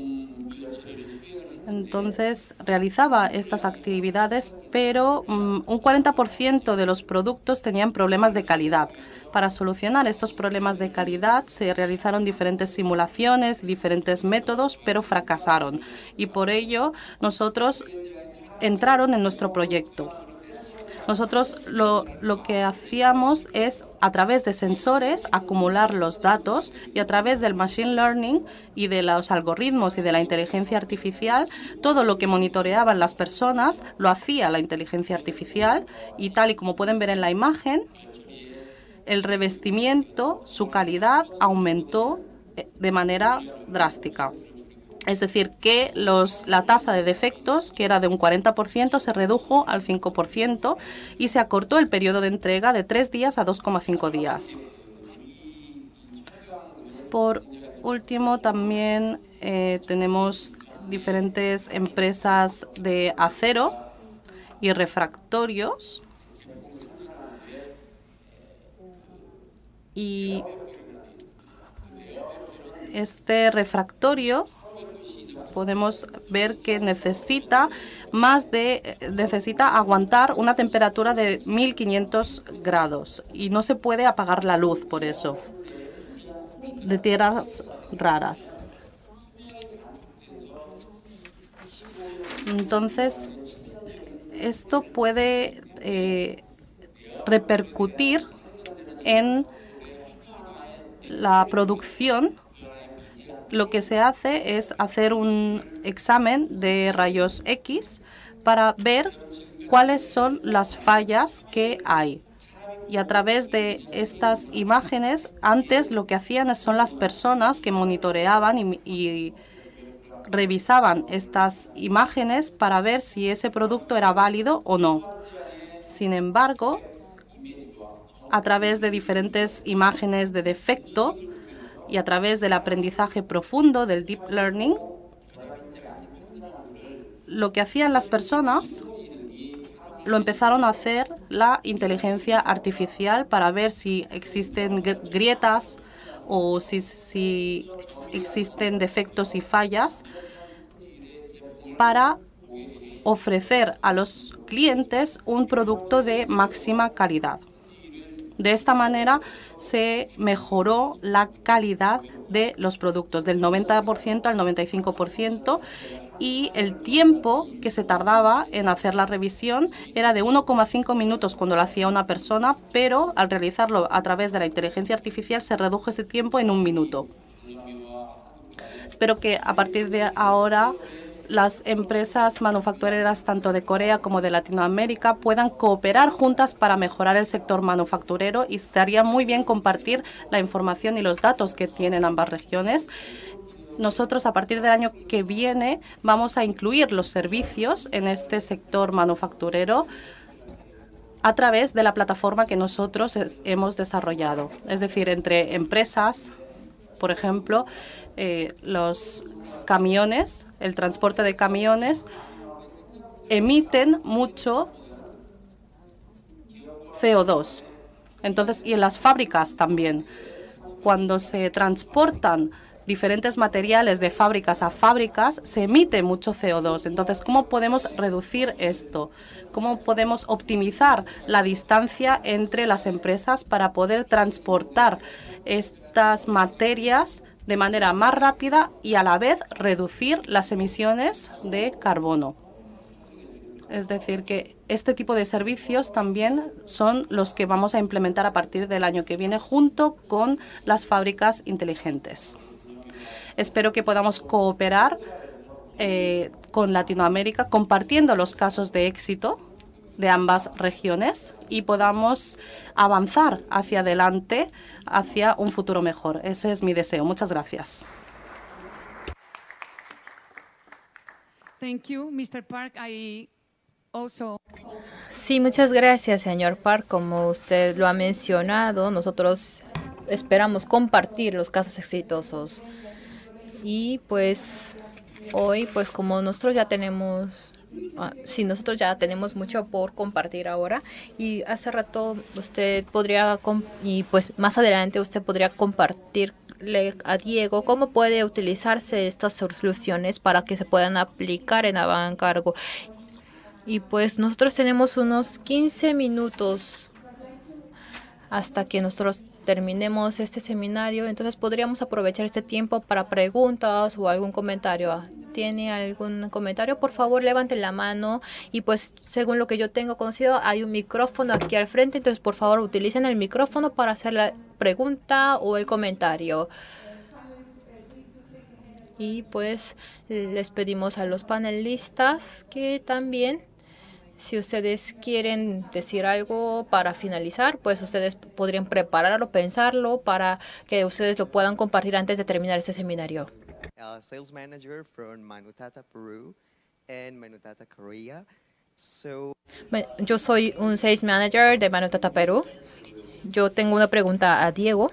Entonces, realizaba estas actividades, pero um, un cuarenta por ciento de los productos tenían problemas de calidad. Para solucionar estos problemas de calidad, se realizaron diferentes simulaciones, diferentes métodos, pero fracasaron. Y por ello, nosotros entraron en nuestro proyecto. Nosotros lo, lo que hacíamos es, a través de sensores, acumular los datos y a través del machine learning y de los algoritmos y de la inteligencia artificial, todo lo que monitoreaban las personas lo hacía la inteligencia artificial y tal y como pueden ver en la imagen, el revestimiento, su calidad aumentó de manera drástica. Es decir, que los, la tasa de defectos, que era de un cuarenta por ciento, se redujo al cinco por ciento y se acortó el periodo de entrega de tres días a dos coma cinco días. Por último, también eh, tenemos diferentes empresas de acero y refractorios. Y este refractorio podemos ver que necesita más de necesita aguantar una temperatura de mil quinientos grados y no se puede apagar la luz por eso, de tierras raras. Entonces, esto puede eh, repercutir en la producción. Lo que se hace es hacer un examen de rayos X para ver cuáles son las fallas que hay. Y a través de estas imágenes, antes lo que hacían son las personas que monitoreaban y, y revisaban estas imágenes para ver si ese producto era válido o no. Sin embargo, a través de diferentes imágenes de defecto y a través del aprendizaje profundo, del deep learning, lo que hacían las personas lo empezaron a hacer la inteligencia artificial para ver si existen grietas o si, si existen defectos y fallas para ofrecer a los clientes un producto de máxima calidad. De esta manera se mejoró la calidad de los productos del noventa por ciento al noventa y cinco por ciento y el tiempo que se tardaba en hacer la revisión era de uno coma cinco minutos cuando lo hacía una persona, pero al realizarlo a través de la inteligencia artificial se redujo ese tiempo en un minuto. Espero que a partir de ahora las empresas manufactureras tanto de Corea como de Latinoamérica puedan cooperar juntas para mejorar el sector manufacturero y estaría muy bien compartir la información y los datos que tienen ambas regiones. Nosotros a partir del año que viene vamos a incluir los servicios en este sector manufacturero a través de la plataforma que nosotros es, hemos desarrollado. Es decir, entre empresas, por ejemplo, eh, los camiones, el transporte de camiones, emiten mucho C O dos. Entonces, y en las fábricas también, cuando se transportan diferentes materiales de fábricas a fábricas, se emite mucho C O dos. Entonces, ¿cómo podemos reducir esto? ¿Cómo podemos optimizar la distancia entre las empresas para poder transportar estas materias de manera más rápida y a la vez reducir las emisiones de carbono? Es decir, que este tipo de servicios también son los que vamos a implementar a partir del año que viene junto con las fábricas inteligentes. Espero que podamos cooperar eh, con Latinoamérica compartiendo los casos de éxito de ambas regiones y podamos avanzar hacia adelante, hacia un futuro mejor. Ese es mi deseo. Muchas gracias. Thank you, mister Park. I also... Sí, muchas gracias, señor Park. Como usted lo ha mencionado, nosotros esperamos compartir los casos exitosos. Y pues hoy, pues como nosotros ya tenemos... Uh, sí, nosotros ya tenemos mucho por compartir ahora y hace rato usted podría, y pues más adelante usted podría compartirle a Diego cómo puede utilizarse estas soluciones para que se puedan aplicar en Avangcargo. Y pues nosotros tenemos unos quince minutos hasta que nosotros terminemos este seminario, entonces podríamos aprovechar este tiempo para preguntas o algún comentario. ¿Tiene algún comentario? Por favor, levanten la mano y pues según lo que yo tengo conocido hay un micrófono aquí al frente, entonces por favor utilicen el micrófono para hacer la pregunta o el comentario. Y pues les pedimos a los panelistas que también, si ustedes quieren decir algo para finalizar, pues ustedes podrían prepararlo, pensarlo para que ustedes lo puedan compartir antes de terminar este seminario. Uh, sales manager from Manutata, Peru and Manutata, Korea. So, yo soy un sales manager de Manutata, Perú. Yo tengo una pregunta a Diego.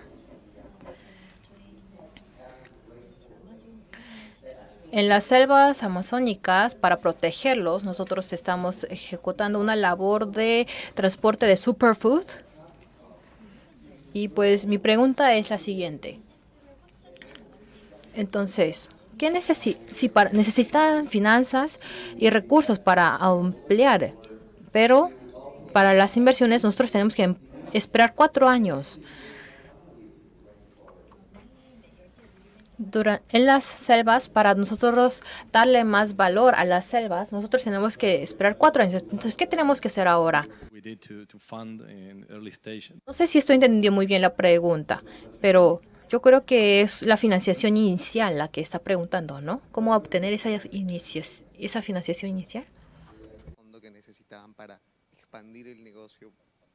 En las selvas amazónicas, para protegerlos, nosotros estamos ejecutando una labor de transporte de superfood. Y pues mi pregunta es la siguiente. Entonces, ¿qué necesi si para necesitan finanzas y recursos para ampliar? Pero para las inversiones nosotros tenemos que esperar cuatro años. Durante, en las selvas, para nosotros darle más valor a las selvas, nosotros tenemos que esperar cuatro años. Entonces, ¿qué tenemos que hacer ahora? No sé si estoy entendiendo muy bien la pregunta, pero yo creo que es la financiación inicial la que está preguntando, ¿no? ¿Cómo obtener esa, inicia esa financiación inicial? Fondo que necesitaban para expandir el negocio.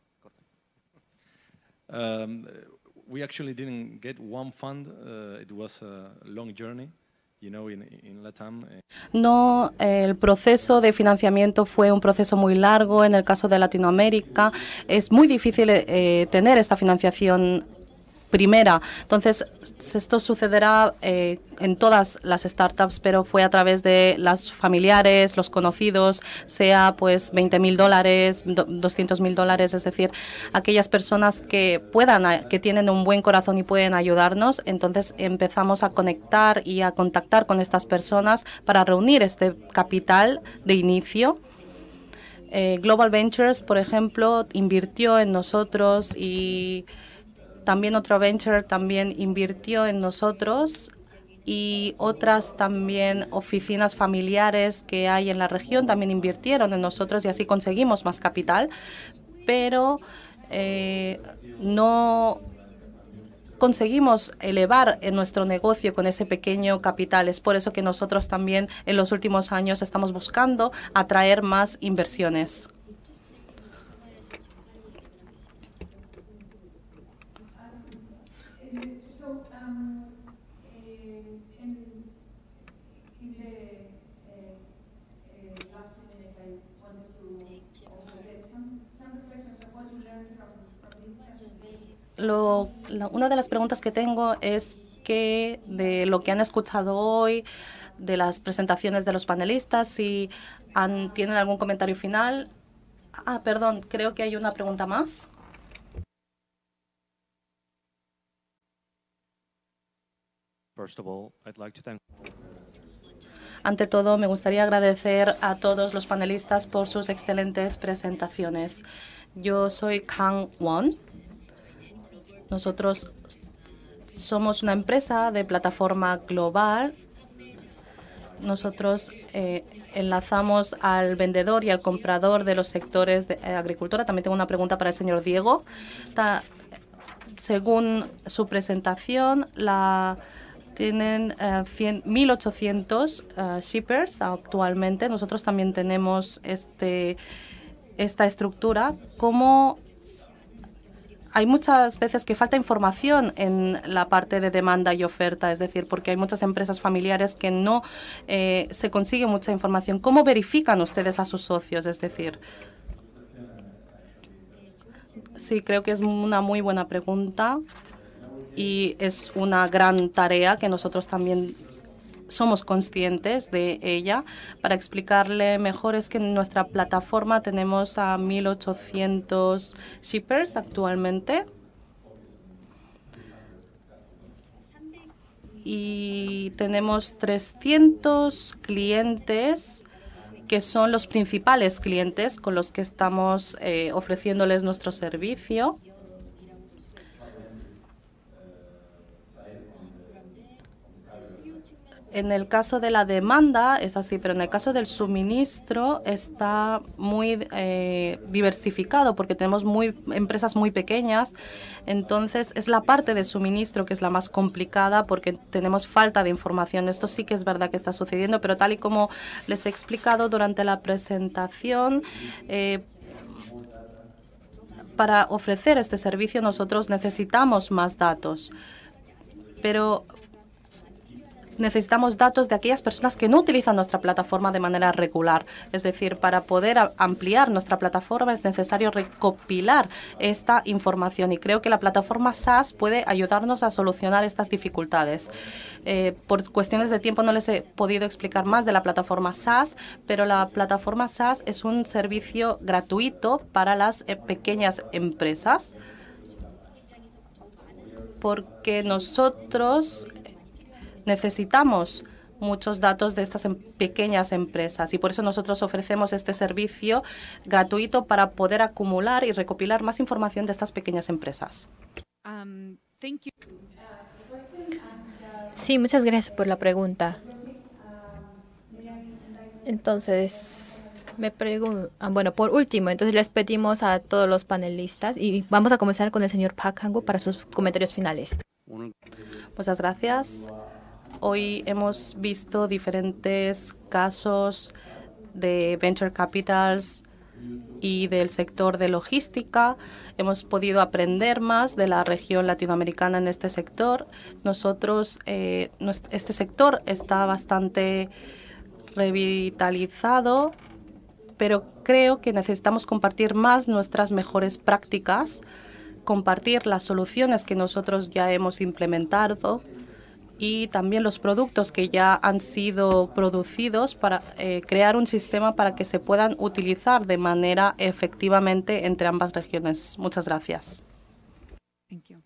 Um, we actually didn't get one fund. Uh, it was a long journey. You know, in, in Latam. No, el proceso de financiamiento fue un proceso muy largo. En el caso de Latinoamérica es muy difícil eh, tener esta financiación primera. Entonces, esto sucederá eh, en todas las startups, pero fue a través de los familiares, los conocidos, sea pues veinte mil dólares, doscientos mil dólares, es decir, aquellas personas que puedan, que tienen un buen corazón y pueden ayudarnos. Entonces, empezamos a conectar y a contactar con estas personas para reunir este capital de inicio. Eh, Global Ventures, por ejemplo, invirtió en nosotros y también otro venture también invirtió en nosotros y otras también oficinas familiares que hay en la región también invirtieron en nosotros y así conseguimos más capital, pero eh, no conseguimos elevar en nuestro negocio con ese pequeño capital. Es por eso que nosotros también en los últimos años estamos buscando atraer más inversiones. Lo, la, una de las preguntas que tengo es que de lo que han escuchado hoy, de las presentaciones de los panelistas, si han, tienen algún comentario final. Ah, perdón, creo que hay una pregunta más. Ante todo, me gustaría agradecer a todos los panelistas por sus excelentes presentaciones. Yo soy Kang Won. Nosotros somos una empresa de plataforma global. Nosotros eh, enlazamos al vendedor y al comprador de los sectores de eh, agricultura. También tengo una pregunta para el señor Diego. Ta, según su presentación, la tienen uh, mil ochocientos uh, shippers actualmente. Nosotros también tenemos este, esta estructura. ¿Cómo? Hay muchas veces que falta información en la parte de demanda y oferta, es decir, porque hay muchas empresas familiares que no eh, se consigue mucha información. ¿Cómo verifican ustedes a sus socios? Es decir, sí, creo que es una muy buena pregunta y es una gran tarea que nosotros también somos conscientes de ella. Para explicarle mejor, es que en nuestra plataforma tenemos a mil ochocientos shippers actualmente y tenemos trescientos clientes que son los principales clientes con los que estamos eh, ofreciéndoles nuestro servicio. En el caso de la demanda es así, pero en el caso del suministro está muy eh, diversificado porque tenemos muy, empresas muy pequeñas. Entonces, es la parte de suministro que es la más complicada porque tenemos falta de información. Esto sí que es verdad que está sucediendo, pero tal y como les he explicado durante la presentación, eh, para ofrecer este servicio nosotros necesitamos más datos, pero necesitamos datos de aquellas personas que no utilizan nuestra plataforma de manera regular. Es decir, para poder ampliar nuestra plataforma es necesario recopilar esta información y creo que la plataforma SaaS puede ayudarnos a solucionar estas dificultades. Eh, por cuestiones de tiempo no les he podido explicar más de la plataforma SaaS, pero la plataforma SaaS es un servicio gratuito para las eh, pequeñas empresas porque nosotros necesitamos muchos datos de estas em- pequeñas empresas y por eso nosotros ofrecemos este servicio gratuito para poder acumular y recopilar más información de estas pequeñas empresas. Um, thank you. Sí, muchas gracias por la pregunta. Entonces, me pregunto, bueno, por último, entonces les pedimos a todos los panelistas y vamos a comenzar con el señor Park Hang-uk para sus comentarios finales. Muchas gracias. Hoy hemos visto diferentes casos de venture capitals y del sector de logística. Hemos podido aprender más de la región latinoamericana en este sector. Nosotros, eh, este sector está bastante revitalizado, pero creo que necesitamos compartir más nuestras mejores prácticas, compartir las soluciones que nosotros ya hemos implementado y también los productos que ya han sido producidos para eh, crear un sistema para que se puedan utilizar de manera efectivamente entre ambas regiones. Muchas gracias. Thank you.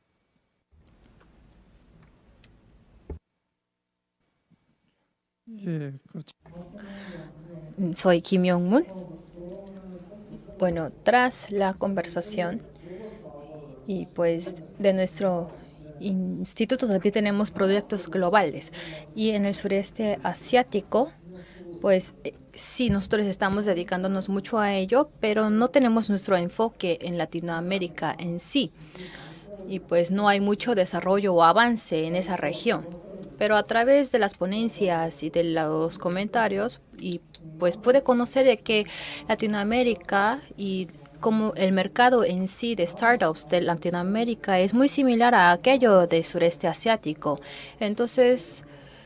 Soy Kim Yong-moon. Bueno, tras la conversación y pues de nuestro instituto también tenemos proyectos globales y en el sureste asiático, pues sí, nosotros estamos dedicándonos mucho a ello, pero no tenemos nuestro enfoque en Latinoamérica en sí y pues no hay mucho desarrollo o avance en esa región. Pero a través de las ponencias y de los comentarios, y pues puede conocer de que Latinoamérica y como el mercado en sí de startups de Latinoamérica es muy similar a aquello del sureste asiático. Entonces,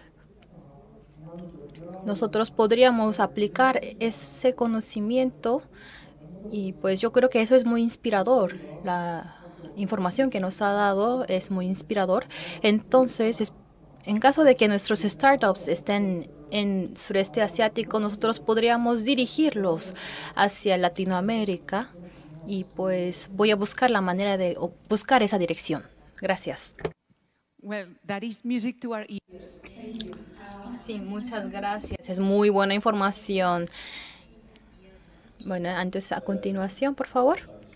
nosotros podríamos aplicar ese conocimiento y pues yo creo que eso es muy inspirador. La información que nos ha dado es muy inspirador. Entonces, es en caso de que nuestros startups estén en sureste asiático, nosotros podríamos dirigirlos hacia Latinoamérica y pues voy a buscar la manera de buscar esa dirección. Gracias. Well, that is music to our ears. Sí, muchas gracias. Es muy buena información. Bueno, entonces a continuación, por favor.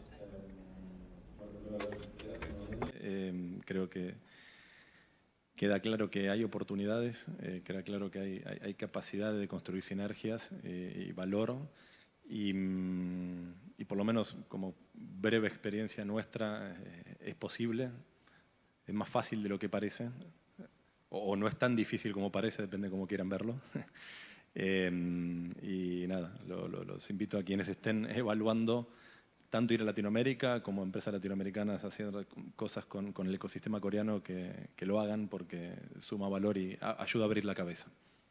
Eh, creo que queda claro que hay oportunidades, eh, queda claro que hay, hay, hay capacidad de construir sinergias eh, y valor y, y por lo menos como breve experiencia nuestra eh, es posible, es más fácil de lo que parece o, o no es tan difícil como parece, depende de cómo quieran verlo. eh, y nada, lo, lo, los invito a quienes estén evaluando tanto ir a Latinoamérica como empresas latinoamericanas haciendo cosas con, con el ecosistema coreano que, que lo hagan porque suma valor y a, ayuda a abrir la cabeza.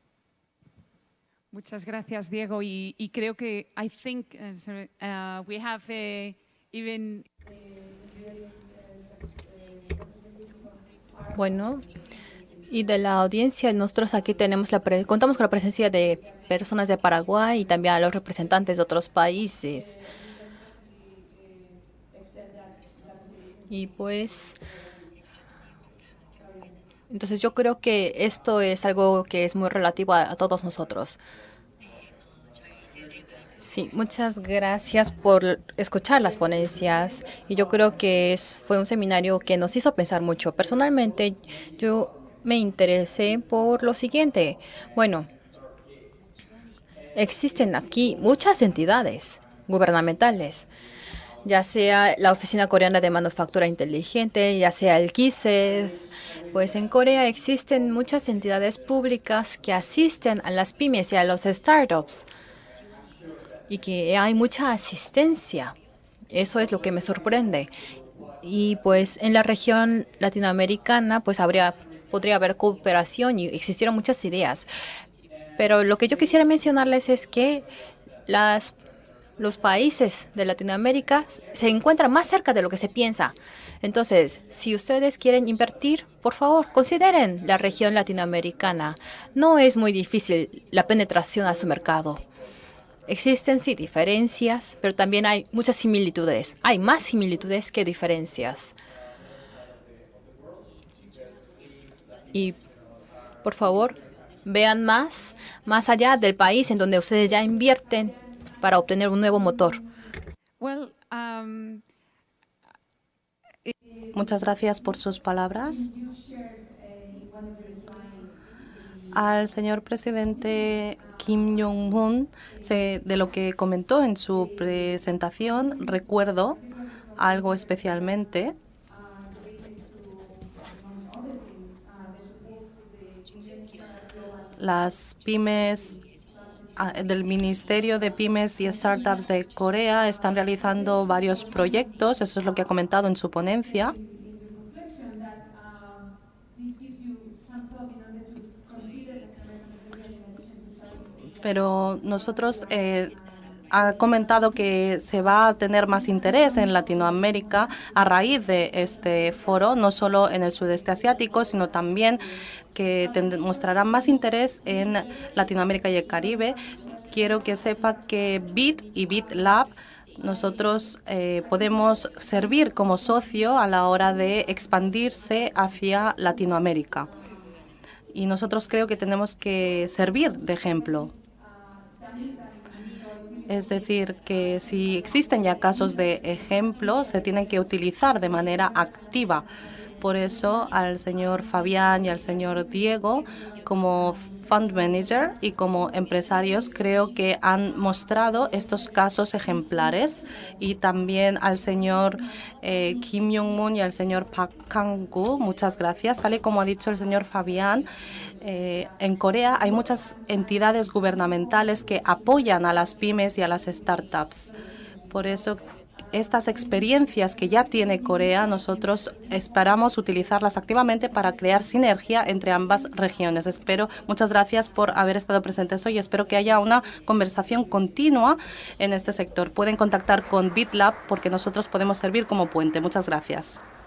Muchas gracias, Diego. Y, y creo que I think uh, sorry, uh, we have uh, even. Bueno, y de la audiencia, nosotros aquí tenemos la pre contamos con la presencia de personas de Paraguay y también a los representantes de otros países. Y pues, entonces yo creo que esto es algo que es muy relativo a, a todos nosotros. Sí, muchas gracias por escuchar las ponencias. Y yo creo que es, fue un seminario que nos hizo pensar mucho. Personalmente, yo me interesé por lo siguiente. Bueno, existen aquí muchas entidades gubernamentales, ya sea la Oficina Coreana de Manufactura Inteligente, ya sea el K I S E D. Pues en Corea existen muchas entidades públicas que asisten a las pymes y a los startups y que hay mucha asistencia. Eso es lo que me sorprende. Y pues en la región latinoamericana pues habría, podría haber cooperación y existieron muchas ideas. Pero lo que yo quisiera mencionarles es que las Los países de Latinoamérica se encuentran más cerca de lo que se piensa. Entonces, si ustedes quieren invertir, por favor, consideren la región latinoamericana. No es muy difícil la penetración a su mercado. Existen, sí, diferencias, pero también hay muchas similitudes. Hay más similitudes que diferencias. Y Por favor, vean más, más allá del país en donde ustedes ya invierten para obtener un nuevo motor. Well, um, Muchas gracias por sus palabras. Al señor presidente Kim Jong-un, de lo que comentó en su presentación, recuerdo algo especialmente. Las pymes del Ministerio de Pymes y Startups de Corea están realizando varios proyectos, eso es lo que ha comentado en su ponencia. Pero nosotros eh, ha comentado que se va a tener más interés en Latinoamérica a raíz de este foro, no solo en el sudeste asiático, sino también que mostrarán más interés en Latinoamérica y el Caribe. Quiero que sepa que B I T y B I T Lab nosotros eh, podemos servir como socio a la hora de expandirse hacia Latinoamérica. Y nosotros creo que tenemos que servir de ejemplo. Es decir, que si existen ya casos de ejemplo, se tienen que utilizar de manera activa. Por eso, al señor Fabián y al señor Diego, como fund manager y como empresarios, creo que han mostrado estos casos ejemplares. Y también al señor eh, Kim Jong-un y al señor Park Kang-gu, muchas gracias. Tal y como ha dicho el señor Fabián, Eh, en Corea hay muchas entidades gubernamentales que apoyan a las pymes y a las startups. Por eso, estas experiencias que ya tiene Corea, nosotros esperamos utilizarlas activamente para crear sinergia entre ambas regiones. Espero, muchas gracias por haber estado presentes hoy. Espero que haya una conversación continua en este sector. Pueden contactar con B I T Lab porque nosotros podemos servir como puente. Muchas gracias.